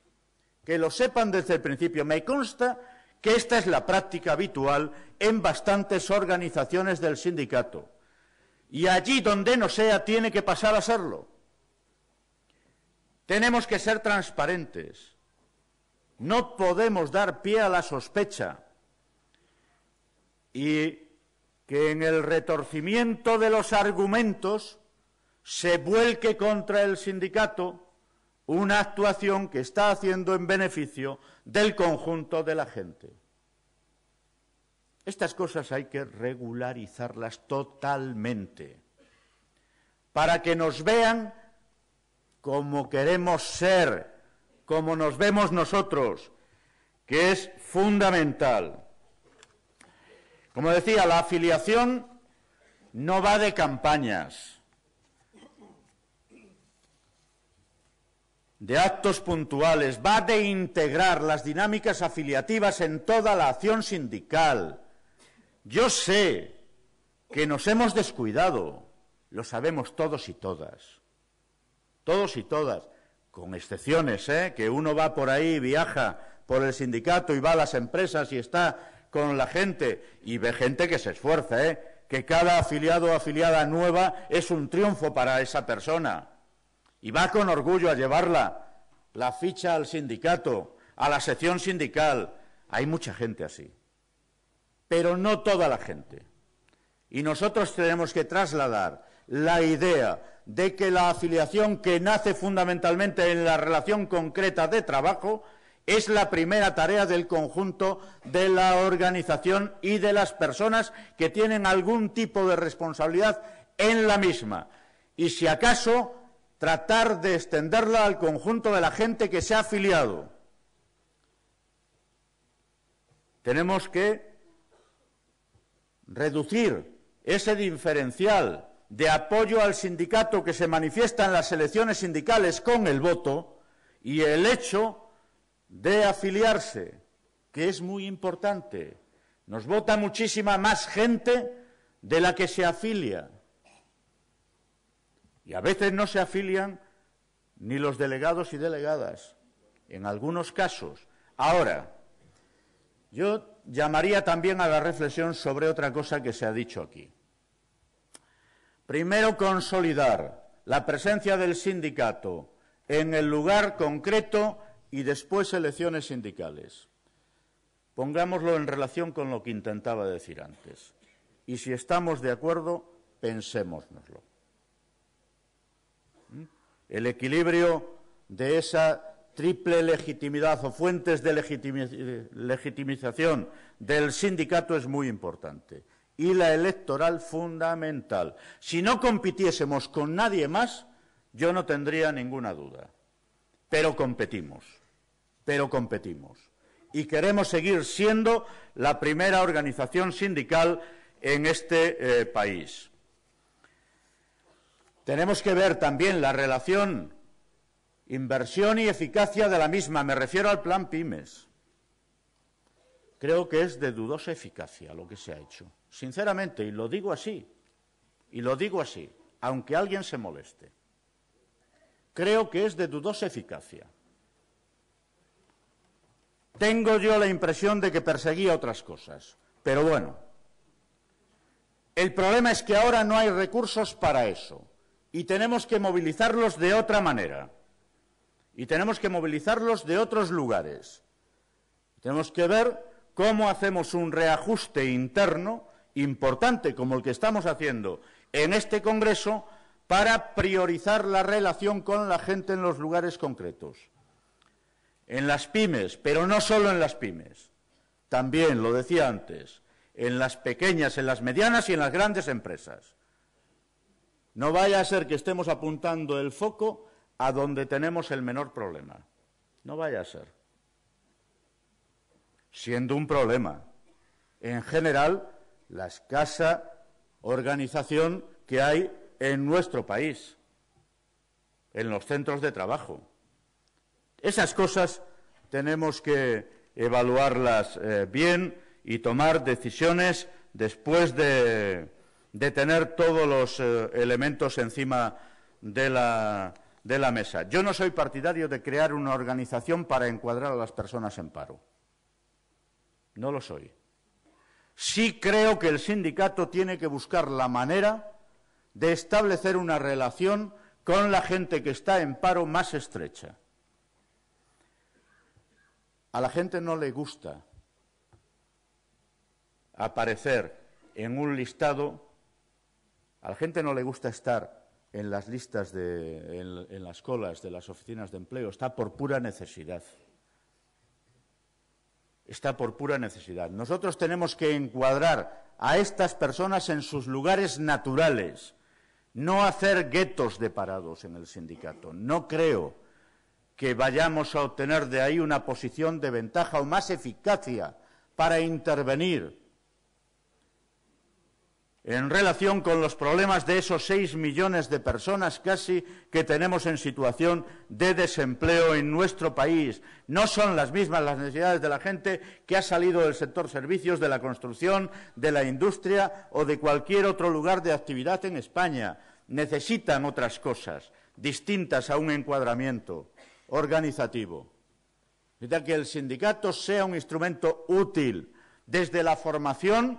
S2: Me consta que esta es la práctica habitual en bastantes organizaciones del sindicato, y allí donde no sea tiene que pasar a serlo. Tenemos que ser transparentes. No podemos dar pie a la sospecha y que en el retorcimiento de los argumentos se vuelque contra el sindicato una actuación que está haciendo en beneficio del conjunto de la gente. Estas cosas hay que regularizarlas totalmente para que nos vean como queremos ser, como nos vemos nosotros, que es fundamental. Como decía, la afiliación no va de campañas, de actos puntuales, va de integrar las dinámicas afiliativas en toda la acción sindical. Yo sé que nos hemos descuidado, lo sabemos todos y todas, con excepciones, que uno va por ahí, viaja por el sindicato y va a las empresas y está con la gente y ve gente que se esfuerza, que cada afiliado o afiliada nueva es un triunfo para esa persona y va con orgullo a llevarla la ficha al sindicato, a la sección sindical. Hay mucha gente así, pero no toda la gente. Y nosotros tenemos que trasladar la idea de que la afiliación, que nace fundamentalmente en la relación concreta de trabajo, es la primera tarea del conjunto de la organización y de las personas que tienen algún tipo de responsabilidad en la misma. Y si acaso, tratar de extenderla al conjunto de la gente que se ha afiliado. Tenemos que reducir ese diferencial de apoyo al sindicato que se manifiesta en las elecciones sindicales con el voto y el hecho de afiliarse, que es muy importante. Nos vota muchísima más gente de la que se afilia. Y a veces no se afilian ni los delegados y delegadas, en algunos casos. Ahora, yo llamaría también a la reflexión sobre otra cosa que se ha dicho aquí. Primero, consolidar la presencia del sindicato en el lugar concreto y después elecciones sindicales. pongámoslo en relación con lo que intentaba decir antes. Y si estamos de acuerdo, pensémosnoslo. El equilibrio de esa triple legitimidad o fuentes de legitimización del sindicato es muy importante. Y la electoral fundamental. Si no compitiésemos con nadie más, yo no tendría ninguna duda. Pero competimos. Y queremos seguir siendo la primera organización sindical en este país. Tenemos que ver también la relación inversión y eficacia de la misma. Me refiero al plan Pymes. Creo que es de dudosa eficacia lo que se ha hecho. Sinceramente, y lo digo así, aunque alguien se moleste. Creo que es de dudosa eficacia. Tengo yo la impresión de que perseguía otras cosas, pero bueno. El problema es que ahora no hay recursos para eso y tenemos que movilizarlos de otra manera y tenemos que movilizarlos de otros lugares. Tenemos que ver cómo hacemos un reajuste interno importante como el que estamos haciendo en este Congreso para priorizar la relación con la gente en los lugares concretos. En las pymes, pero no solo en las pymes, también, lo decía antes, en las pequeñas, en las medianas y en las grandes empresas. No vaya a ser que estemos apuntando el foco a donde tenemos el menor problema. No vaya a ser. Siendo un problema, en general, la escasa organización que hay en nuestro país, en los centros de trabajo. Esas cosas tenemos que evaluarlas bien y tomar decisiones después de tener todos los elementos encima de la mesa. Yo no soy partidario de crear una organización para encuadrar a las personas en paro. No lo soy. Sí creo que el sindicato tiene que buscar la manera de establecer una relación con la gente que está en paro más estrecha. A la gente no le gusta aparecer en un listado, a la gente no le gusta estar en las listas, en las colas de las oficinas de empleo, está por pura necesidad. Está por pura necesidad. Nosotros tenemos que encuadrar a estas personas en sus lugares naturales, no hacer guetos de parados en el sindicato. No creo que vayamos a obtener de ahí una posición de ventaja o más eficacia para intervenir en relación con los problemas de esos 6 millones de personas casi que tenemos en situación de desempleo en nuestro país. No son las mismas las necesidades de la gente que ha salido del sector servicios, de la construcción, de la industria o de cualquier otro lugar de actividad en España. Necesitan otras cosas distintas a un encuadramiento organizativo. Necesita que el sindicato sea un instrumento útil desde la formación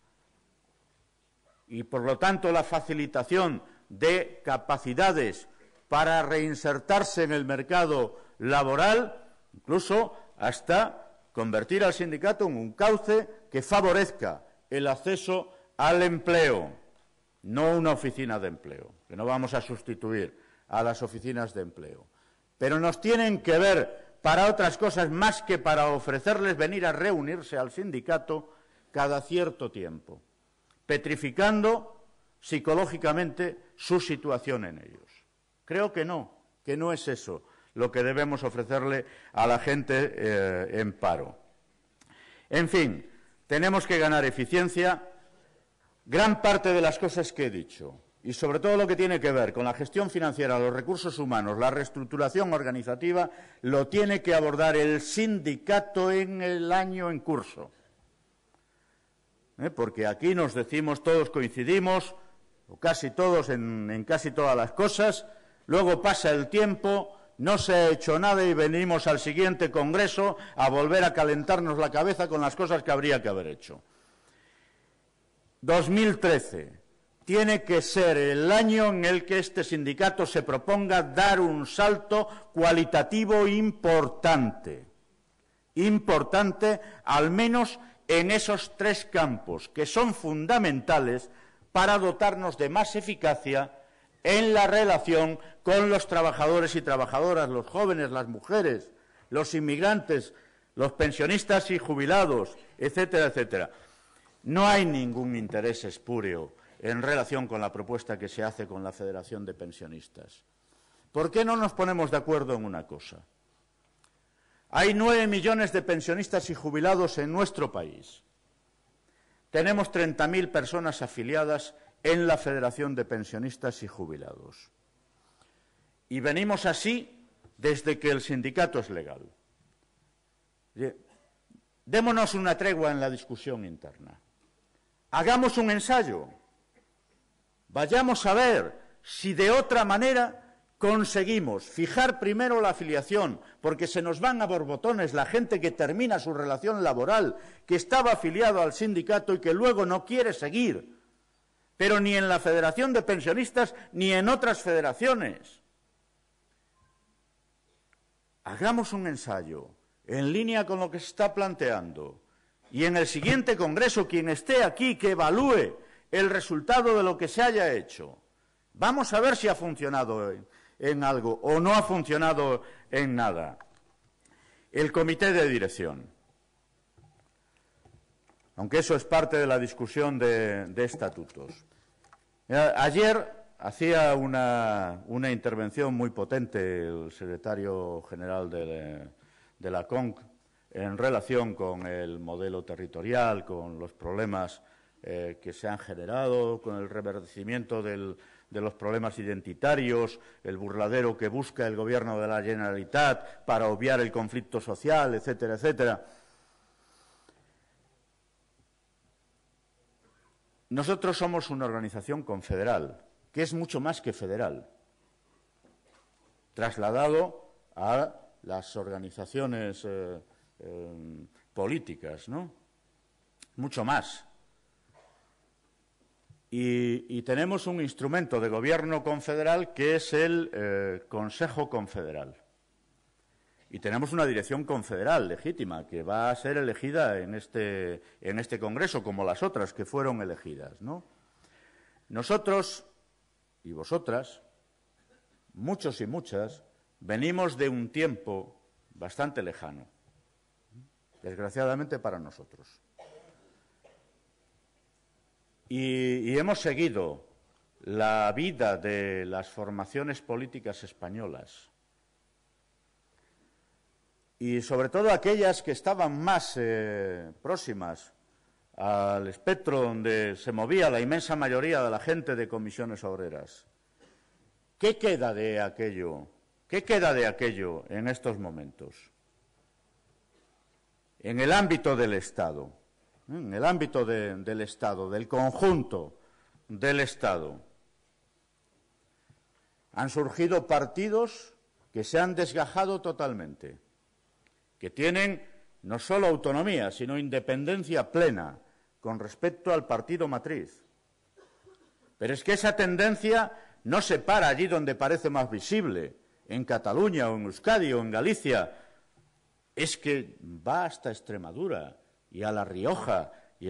S2: y, por lo tanto, la facilitación de capacidades para reinsertarse en el mercado laboral, incluso hasta convertir al sindicato en un cauce que favorezca el acceso al empleo, no una oficina de empleo, que no vamos a sustituir a las oficinas de empleo. Pero nos tienen que ver para otras cosas más que para ofrecerles venir a reunirse al sindicato cada cierto tiempo, petrificando psicológicamente su situación en ellos. Creo que no es eso lo que debemos ofrecerle a la gente en paro. En fin, tenemos que ganar eficiencia. Gran parte de las cosas que he dicho, y sobre todo lo que tiene que ver con la gestión financiera, los recursos humanos, la reestructuración organizativa, lo tiene que abordar el sindicato en el año en curso. Porque aquí nos decimos, todos coincidimos, o casi todos en casi todas las cosas, luego pasa el tiempo, no se ha hecho nada y venimos al siguiente congreso a volver a calentarnos la cabeza con las cosas que habría que haber hecho. 2013 tiene que ser el año en el que este sindicato se proponga dar un salto cualitativo importante. importante, al menos en esos 3 campos, que son fundamentales para dotarnos de más eficacia en la relación con los trabajadores y trabajadoras, los jóvenes, las mujeres, los inmigrantes, los pensionistas y jubilados, etcétera, etcétera. No hay ningún interés espúreo en relación con la propuesta que se hace con la Federación de Pensionistas. ¿Por qué no nos ponemos de acuerdo en una cosa? Hay 9 millones de pensionistas y jubilados en nuestro país. Tenemos 30.000 personas afiliadas en la Federación de Pensionistas y Jubilados. Y venimos así desde que el sindicato es legal. Démonos una tregua en la discusión interna. Hagamos un ensayo. Vayamos a ver si de otra manera conseguimos fijar primero la afiliación, porque se nos van a borbotones la gente que termina su relación laboral, que estaba afiliado al sindicato y que luego no quiere seguir, pero ni en la Federación de Pensionistas ni en otras federaciones. Hagamos un ensayo en línea con lo que se está planteando y en el siguiente congreso quien esté aquí que evalúe el resultado de lo que se haya hecho. Vamos a ver si ha funcionado en algo o no ha funcionado en nada. El comité de dirección. Aunque eso es parte de la discusión de estatutos. Ayer hacía una intervención muy potente el secretario general de la CONC en relación con el modelo territorial, con los problemas que se han generado, con el reverdecimiento de los problemas identitarios, el burladero que busca el Gobierno de la Generalitat para obviar el conflicto social, etcétera, etcétera. Nosotros somos una organización confederal, que es mucho más que federal, trasladado a las organizaciones políticas, ¿no? Mucho más. Y tenemos un instrumento de gobierno confederal que es el Consejo Confederal. Y tenemos una dirección confederal legítima que va a ser elegida en este Congreso, como las otras que fueron elegidas, ¿no? Nosotros y vosotras, muchos y muchas, venimos de un tiempo bastante lejano, desgraciadamente para nosotros. Y hemos seguido la vida de las formaciones políticas españolas y sobre todo aquellas que estaban más próximas al espectro donde se movía la inmensa mayoría de la gente de comisiones obreras. ¿Qué queda de aquello? ¿Qué queda de aquello en estos momentos? En el ámbito del Estado. En el ámbito del Estado, del conjunto del Estado. Han surgido partidos que se han desgajado totalmente, que tienen no solo autonomía, sino independencia plena con respecto al partido matriz. Pero es que esa tendencia no se para allí donde parece más visible, en Cataluña o en Euskadi o en Galicia, es que va hasta Extremadura y a La Rioja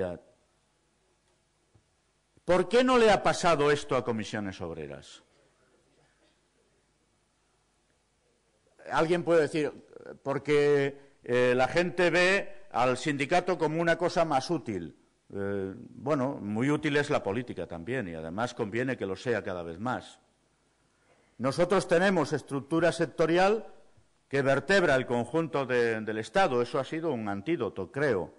S2: ¿Por qué no le ha pasado esto a comisiones obreras? Alguien puede decir, porque la gente ve al sindicato como una cosa más útil. Bueno, muy útil es la política también y además conviene que lo sea cada vez más. Nosotros tenemos estructura sectorial que vertebra el conjunto del Estado. Eso ha sido un antídoto, creo.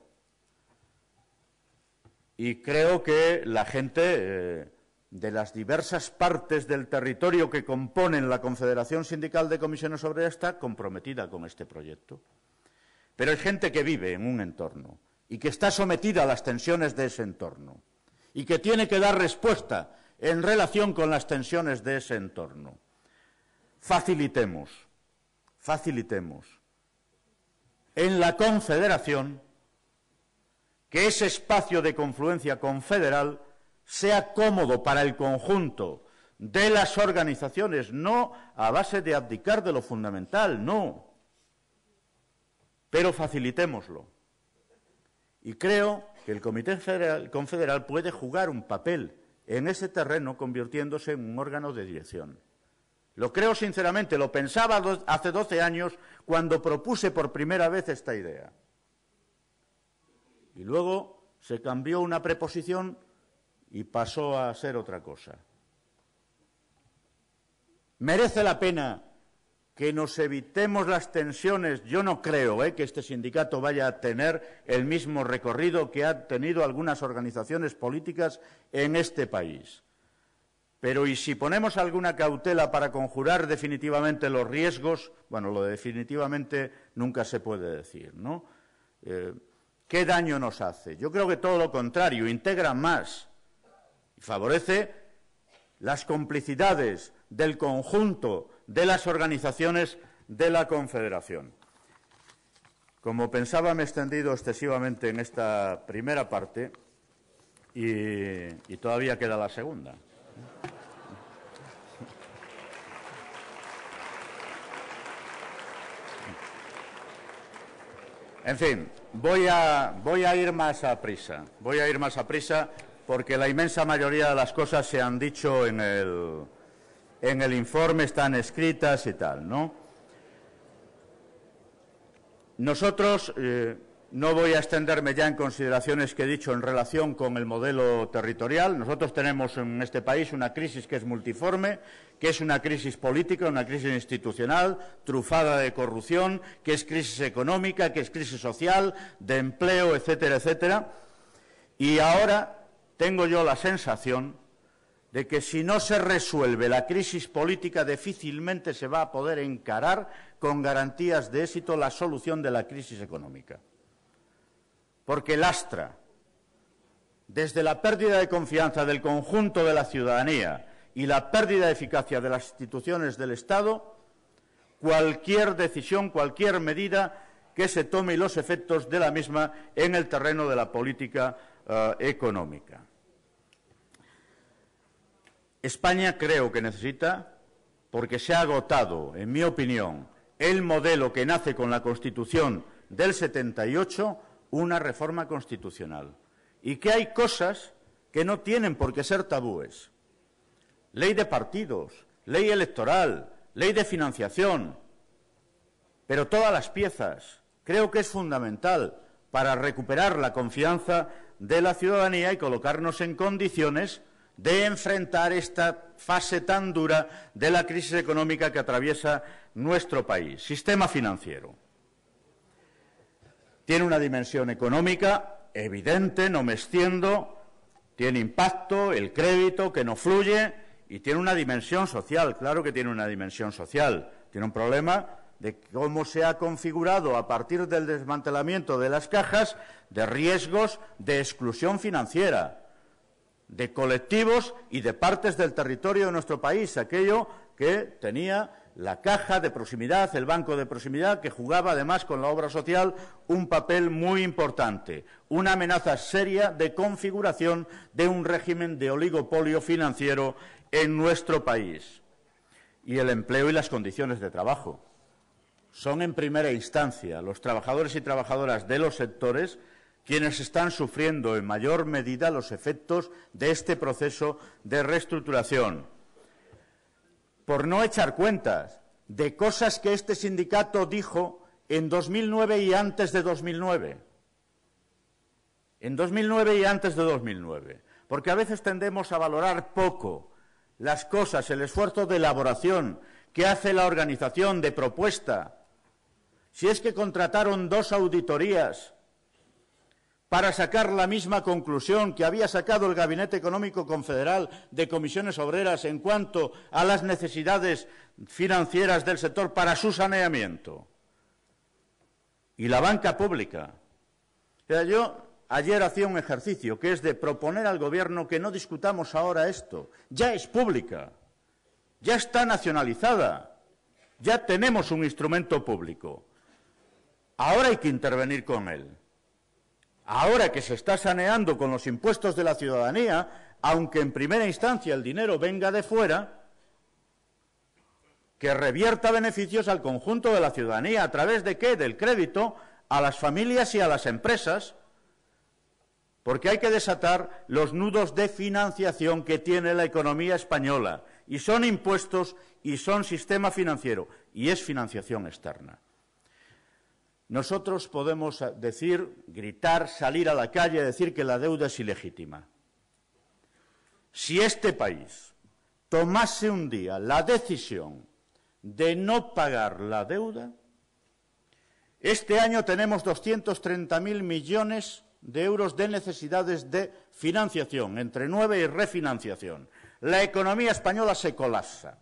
S2: Y creo que la gente de las diversas partes del territorio que componen la Confederación Sindical de Comisiones Obreras está comprometida con este proyecto. Pero hay gente que vive en un entorno y que está sometida a las tensiones de ese entorno y que tiene que dar respuesta en relación con las tensiones de ese entorno. Facilitemos en la Confederación que ese espacio de confluencia confederal sea cómodo para el conjunto de las organizaciones, no a base de abdicar de lo fundamental, no. pero facilitémoslo. Y creo que el Comité Confederal puede jugar un papel en ese terreno convirtiéndose en un órgano de dirección. Lo creo sinceramente, lo pensaba hace 12 años cuando propuse por primera vez esta idea. Y luego se cambió una preposición y pasó a ser otra cosa. ¿Merece la pena que nos evitemos las tensiones? Yo no creo que este sindicato vaya a tener el mismo recorrido que han tenido algunas organizaciones políticas en este país. Pero ¿y si ponemos alguna cautela para conjurar definitivamente los riesgos? Bueno, lo de definitivamente nunca se puede decir, ¿no? ¿Qué daño nos hace? Yo creo que todo lo contrario, integra más y favorece las complicidades del conjunto de las organizaciones de la Confederación. Como pensaba, me he extendido excesivamente en esta primera parte y todavía queda la segunda. En fin, voy a ir más a prisa. Voy a ir más a prisa porque la inmensa mayoría de las cosas se han dicho en el informe, están escritas y tal, ¿no? Nosotros, no voy a extenderme ya en consideraciones que he dicho en relación con el modelo territorial. Nosotros tenemos en este país una crisis que es multiforme, que es una crisis política, una crisis institucional, trufada de corrupción, que es crisis económica, que es crisis social, de empleo, etcétera, etcétera. Y ahora tengo yo la sensación de que si no se resuelve la crisis política, difícilmente se va a poder encarar con garantías de éxito la solución de la crisis económica. Porque lastra desde la pérdida de confianza del conjunto de la ciudadanía y la pérdida de eficacia de las instituciones del Estado cualquier decisión, cualquier medida que se tome y los efectos de la misma en el terreno de la política económica. España creo que necesita, porque se ha agotado, en mi opinión, el modelo que nace con la Constitución del 78, una reforma constitucional. Y que hay cosas que no tienen por qué ser tabúes. Ley de partidos, ley electoral, ley de financiación, pero todas las piezas. Creo que es fundamental para recuperar la confianza de la ciudadanía y colocarnos en condiciones de enfrentar esta fase tan dura de la crisis económica que atraviesa nuestro país. Sistema financiero. Tiene una dimensión económica evidente, no me extiendo, tiene impacto, el crédito que no fluye, y tiene una dimensión social, claro que tiene una dimensión social. Tiene un problema de cómo se ha configurado a partir del desmantelamiento de las cajas de riesgos de exclusión financiera, de colectivos y de partes del territorio de nuestro país, aquello que tenía la caja de proximidad, el banco de proximidad, que jugaba además con la obra social un papel muy importante, una amenaza seria de configuración de un régimen de oligopolio financiero en nuestro país. Y el empleo y las condiciones de trabajo. Son en primera instancia los trabajadores y trabajadoras de los sectores quienes están sufriendo en mayor medida los efectos de este proceso de reestructuración. Por no echar cuentas de cosas que este sindicato dijo en 2009 y antes de 2009. En 2009 y antes de 2009. Porque a veces tendemos a valorar poco las cosas, el esfuerzo de elaboración que hace la organización de propuesta. Si es que contrataron 2 auditorías para sacar la misma conclusión que había sacado el Gabinete Económico Confederal de Comisiones Obreras en cuanto a las necesidades financieras del sector para su saneamiento. Y la banca pública. Yo ayer hacía un ejercicio que es de proponer al Gobierno que no discutamos ahora esto. Ya es pública, ya está nacionalizada, ya tenemos un instrumento público. Ahora hay que intervenir con él. Ahora que se está saneando con los impuestos de la ciudadanía, aunque en primera instancia el dinero venga de fuera, que revierta beneficios al conjunto de la ciudadanía. ¿A través de qué? Del crédito a las familias y a las empresas, porque hay que desatar los nudos de financiación que tiene la economía española, y son impuestos y son sistema financiero, y es financiación externa. Nosotros podemos decir, gritar, salir a la calle, decir que la deuda es ilegítima. Si este país tomase un día la decisión de no pagar la deuda, este año tenemos 230.000 millones de euros de necesidades de financiación, entre nueva y refinanciación. La economía española se colapsa.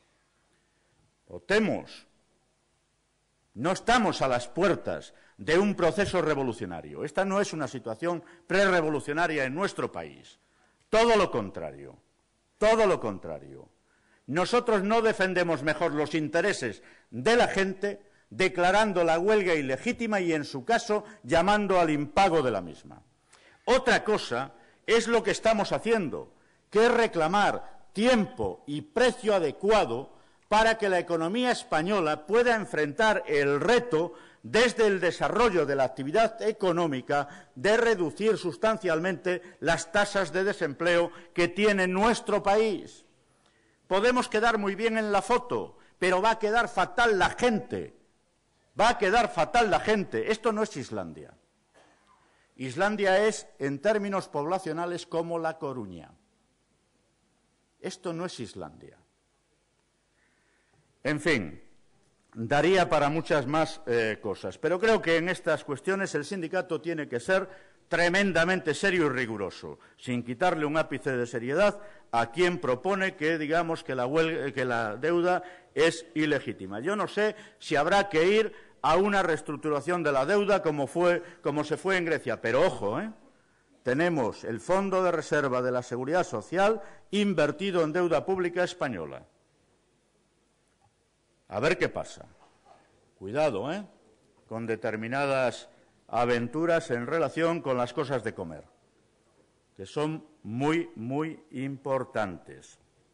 S2: Votemos. No estamos a las puertas de un proceso revolucionario. Esta no es una situación prerrevolucionaria en nuestro país. Todo lo contrario. Todo lo contrario. Nosotros no defendemos mejor los intereses de la gente declarando la huelga ilegítima y, en su caso, llamando al impago de la misma. Otra cosa es lo que estamos haciendo, que es reclamar tiempo y precio adecuado para que la economía española pueda enfrentar el reto desde el desarrollo de la actividad económica de reducir sustancialmente las tasas de desempleo que tiene nuestro país. Podemos quedar muy bien en la foto, pero va a quedar fatal la gente. Va a quedar fatal la gente. Esto no es Islandia. Islandia es, en términos poblacionales, como La Coruña. Esto no es Islandia. En fin, daría para muchas más cosas, pero creo que en estas cuestiones el sindicato tiene que ser tremendamente serio y riguroso, sin quitarle un ápice de seriedad a quien propone que digamos que la deuda es ilegítima. Yo no sé si habrá que ir a una reestructuración de la deuda como se fue en Grecia, pero ojo, tenemos el Fondo de Reserva de la Seguridad Social invertido en deuda pública española. A ver qué pasa. Cuidado, con determinadas aventuras en relación con las cosas de comer, que son muy, muy importantes.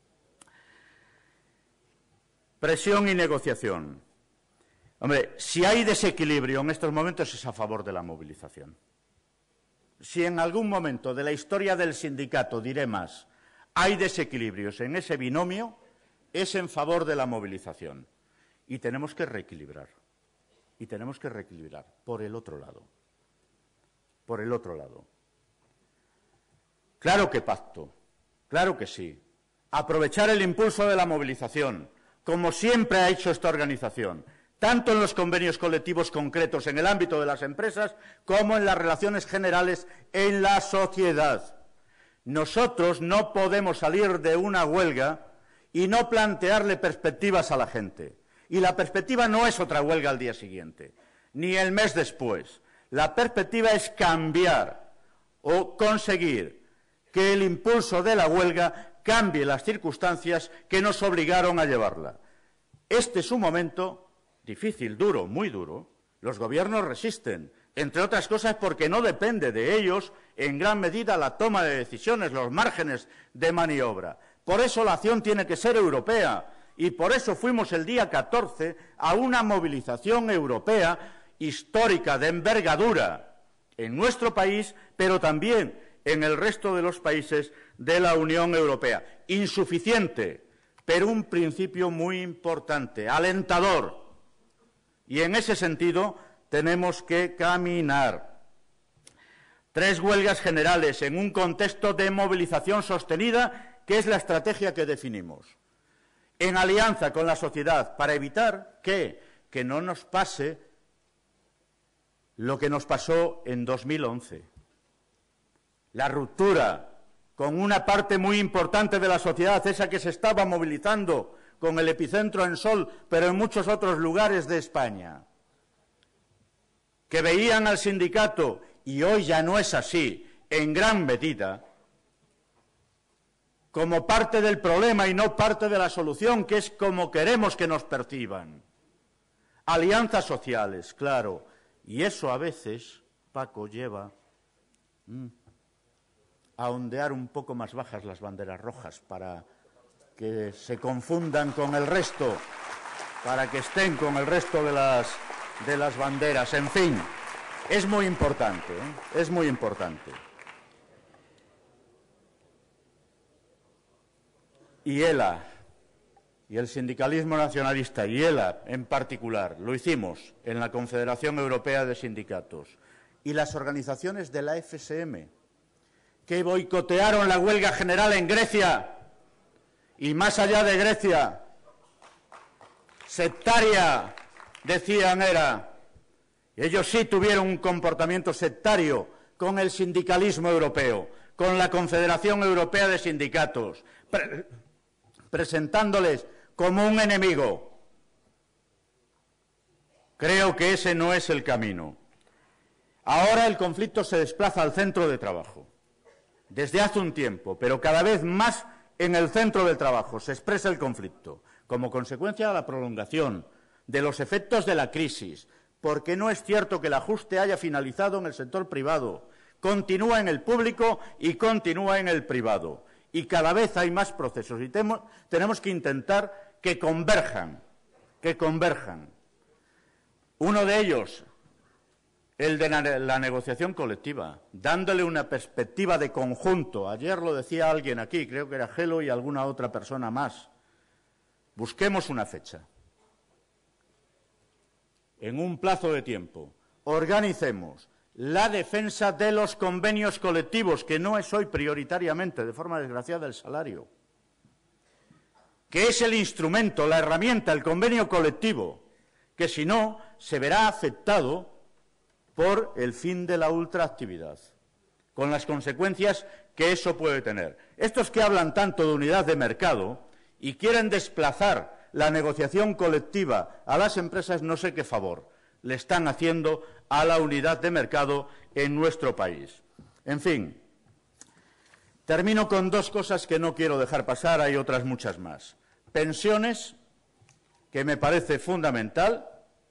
S2: Presión y negociación. Hombre, si hay desequilibrio en estos momentos es a favor de la movilización. Si en algún momento de la historia del sindicato, diré más, hay desequilibrios en ese binomio, es en favor de la movilización. Y tenemos que reequilibrar. Y tenemos que reequilibrar por el otro lado. Por el otro lado. Claro que pacto, claro que sí. Aprovechar el impulso de la movilización, como siempre ha hecho esta organización, tanto en los convenios colectivos concretos en el ámbito de las empresas, como en las relaciones generales en la sociedad. Nosotros no podemos salir de una huelga y no plantearle perspectivas a la gente. Y la perspectiva no es otra huelga al día siguiente, ni el mes después. La perspectiva es cambiar o conseguir que el impulso de la huelga cambie las circunstancias que nos obligaron a llevarla. Este es un momento difícil, duro, muy duro. Los gobiernos resisten, entre otras cosas porque no depende de ellos en gran medida la toma de decisiones, los márgenes de maniobra. Por eso la acción tiene que ser europea. Y por eso fuimos el día 14 a una movilización europea histórica de envergadura en nuestro país, pero también en el resto de los países de la Unión Europea. Insuficiente, pero un principio muy importante, alentador. Y en ese sentido tenemos que caminar. 3 huelgas generales en un contexto de movilización sostenida, que es la estrategia que definimos. En alianza con la sociedad, para evitar que no nos pase lo que nos pasó en 2011. La ruptura con una parte muy importante de la sociedad, esa que se estaba movilizando con el epicentro en Sol, pero en muchos otros lugares de España, que veían al sindicato, y hoy ya no es así, en gran medida, como parte del problema y no parte de la solución, que es como queremos que nos perciban. Alianzas sociales, claro. Y eso a veces, Paco, lleva a ondear un poco más bajas las banderas rojas para que se confundan con el resto, para que estén con el resto de las banderas. En fin. Es muy importante, ¿eh? Es muy importante. Y ELA, y el sindicalismo nacionalista, y ELA en particular, lo hicimos en la Confederación Europea de Sindicatos, y las organizaciones de la FSM, que boicotearon la huelga general en Grecia, y más allá de Grecia, sectaria, decían era. Ellos sí tuvieron un comportamiento sectario con el sindicalismo europeo, con la Confederación Europea de Sindicatos, presentándoles como un enemigo. Creo que ese no es el camino. Ahora el conflicto se desplaza al centro de trabajo, desde hace un tiempo, pero cada vez más en el centro del trabajo se expresa el conflicto, como consecuencia de la prolongación, de los efectos de la crisis, porque no es cierto que el ajuste haya finalizado en el sector privado, continúa en el público y continúa en el privado. Y cada vez hay más procesos y tenemos que intentar que converjan, Uno de ellos, el de la negociación colectiva, dándole una perspectiva de conjunto. Ayer lo decía alguien aquí, creo que era Gelo y alguna otra persona más. Busquemos una fecha. En un plazo de tiempo, organicemos la defensa de los convenios colectivos, que no es hoy prioritariamente, de forma desgraciada, el salario, que es el instrumento, la herramienta, el convenio colectivo, que si no, se verá afectado por el fin de la ultraactividad, con las consecuencias que eso puede tener. Estos que hablan tanto de unidad de mercado y quieren desplazar la negociación colectiva a las empresas, no sé qué favor le están haciendo a la unidad de mercado en nuestro país. En fin, termino con dos cosas que no quiero dejar pasar, hay otras muchas más. Pensiones, que me parece fundamental.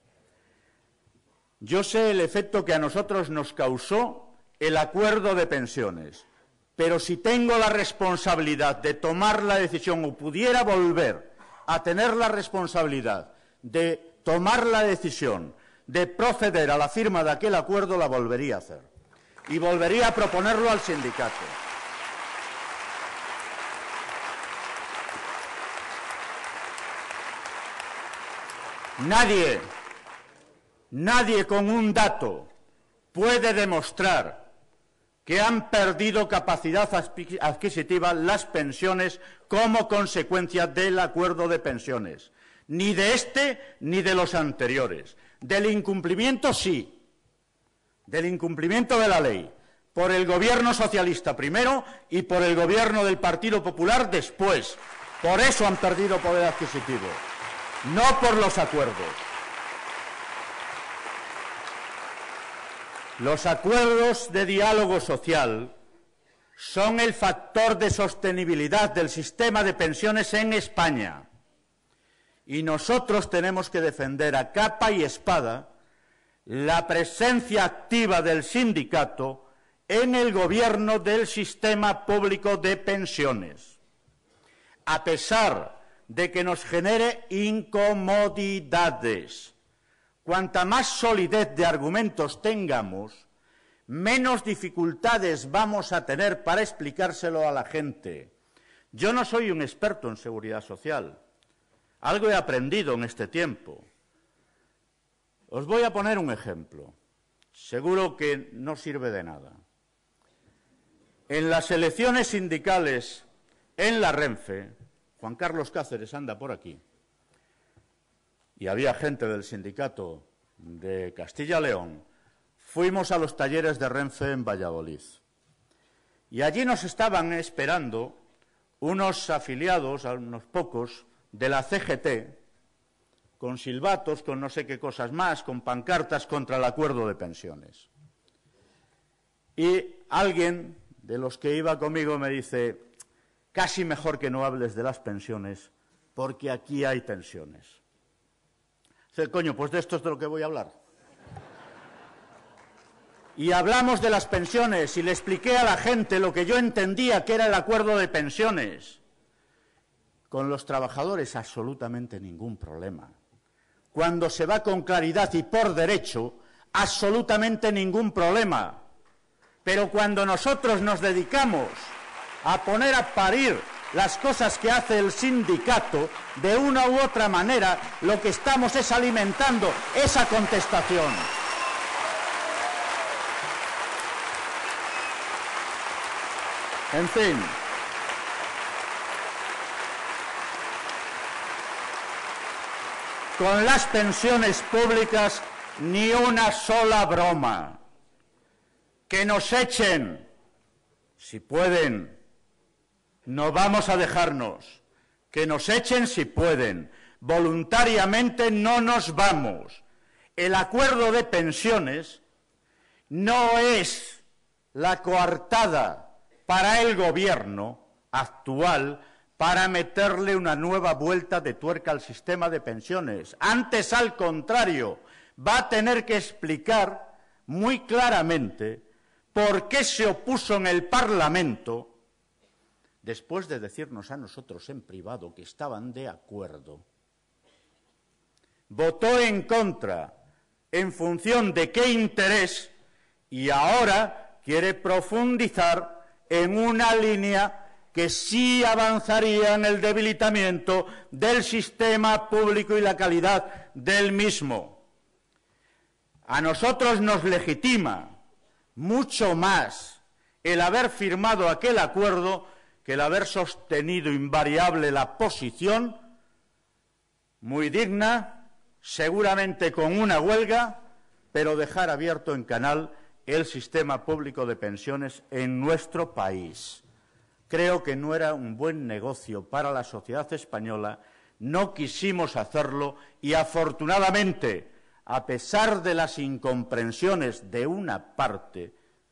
S2: Yo sé el efecto que a nosotros nos causó el acuerdo de pensiones, pero si tengo la responsabilidad de tomar la decisión o pudiera volver a tener la responsabilidad de tomar la decisión de proceder a la firma de aquel acuerdo, la volvería a hacer. Y volvería a proponerlo al sindicato. Nadie con un dato puede demostrar que han perdido capacidad adquisitiva las pensiones como consecuencia del acuerdo de pensiones, ni de este ni de los anteriores. Del incumplimiento sí, del incumplimiento de la ley, por el gobierno socialista primero y por el gobierno del Partido Popular después. Por eso han perdido poder adquisitivo, no por los acuerdos. Los acuerdos de diálogo social son el factor de sostenibilidad del sistema de pensiones en España. Y nosotros tenemos que defender a capa y espada la presencia activa del sindicato en el gobierno del sistema público de pensiones, a pesar de que nos genere incomodidades. Cuanta más solidez de argumentos tengamos, menos dificultades vamos a tener para explicárselo a la gente. Yo no soy un experto en seguridad social. Algo he aprendido en este tiempo. Os voy a poner un ejemplo. Seguro que no sirve de nada. En las elecciones sindicales en la Renfe, Juan Carlos Cáceres anda por aquí, y había gente del sindicato de Castilla-León, fuimos a los talleres de Renfe en Valladolid. Y allí nos estaban esperando unos afiliados, unos pocos, de la CGT, con silbatos, con no sé qué cosas más, con pancartas contra el acuerdo de pensiones. Y alguien de los que iba conmigo me dice, casi mejor que no hables de las pensiones, porque aquí hay tensiones. Dice, coño, pues de esto es de lo que voy a hablar. Y hablamos de las pensiones y le expliqué a la gente lo que yo entendía que era el acuerdo de pensiones. Con los trabajadores absolutamente ningún problema. Cuando se va con claridad y por derecho absolutamente ningún problema. Pero cuando nosotros nos dedicamos a poner a parir las cosas que hace el sindicato, de una u otra manera, lo que estamos es alimentando esa contestación. En fin. Con las pensiones públicas ni una sola broma. Que nos echen, si pueden. No vamos a dejarnos. Que nos echen si pueden. Voluntariamente no nos vamos. El acuerdo de pensiones no es la coartada para el gobierno actual para meterle una nueva vuelta de tuerca al sistema de pensiones. Antes, al contrario, va a tener que explicar muy claramente por qué se opuso en el Parlamento, después de decirnos a nosotros en privado que estaban de acuerdo. Votó en contra en función de qué interés y ahora quiere profundizar en una línea que sí avanzaría en el debilitamiento del sistema público y la calidad del mismo. A nosotros nos legitima mucho más el haber firmado aquel acuerdo que el haber sostenido invariable la posición, muy digna, seguramente con una huelga, pero dejar abierto en canal el sistema público de pensiones en nuestro país. Creo que no era un buen negocio para la sociedad española, no quisimos hacerlo y, afortunadamente, a pesar de las incomprensiones de una parte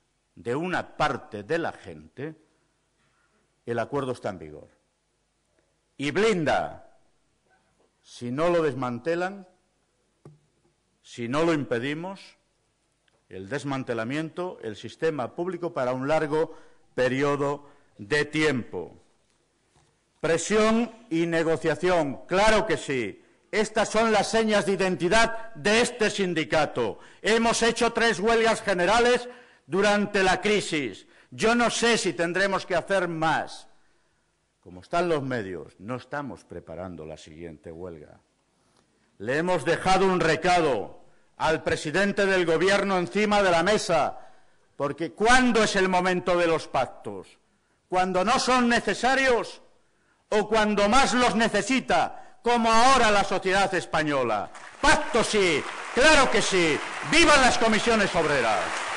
S2: de la gente, el acuerdo está en vigor. Y blinda, si no lo desmantelan, si no lo impedimos, el desmantelamiento, el sistema público para un largo periodo de tiempo. Presión y negociación, claro que sí. Estas son las señas de identidad de este sindicato. Hemos hecho 3 huelgas generales durante la crisis. Yo no sé si tendremos que hacer más. Como están los medios, no estamos preparando la siguiente huelga. Le hemos dejado un recado al presidente del Gobierno encima de la mesa, porque ¿cuándo es el momento de los pactos? ¿Cuando no son necesarios o cuando más los necesita, como ahora la sociedad española? Pacto sí, claro que sí. ¡Vivan las comisiones obreras!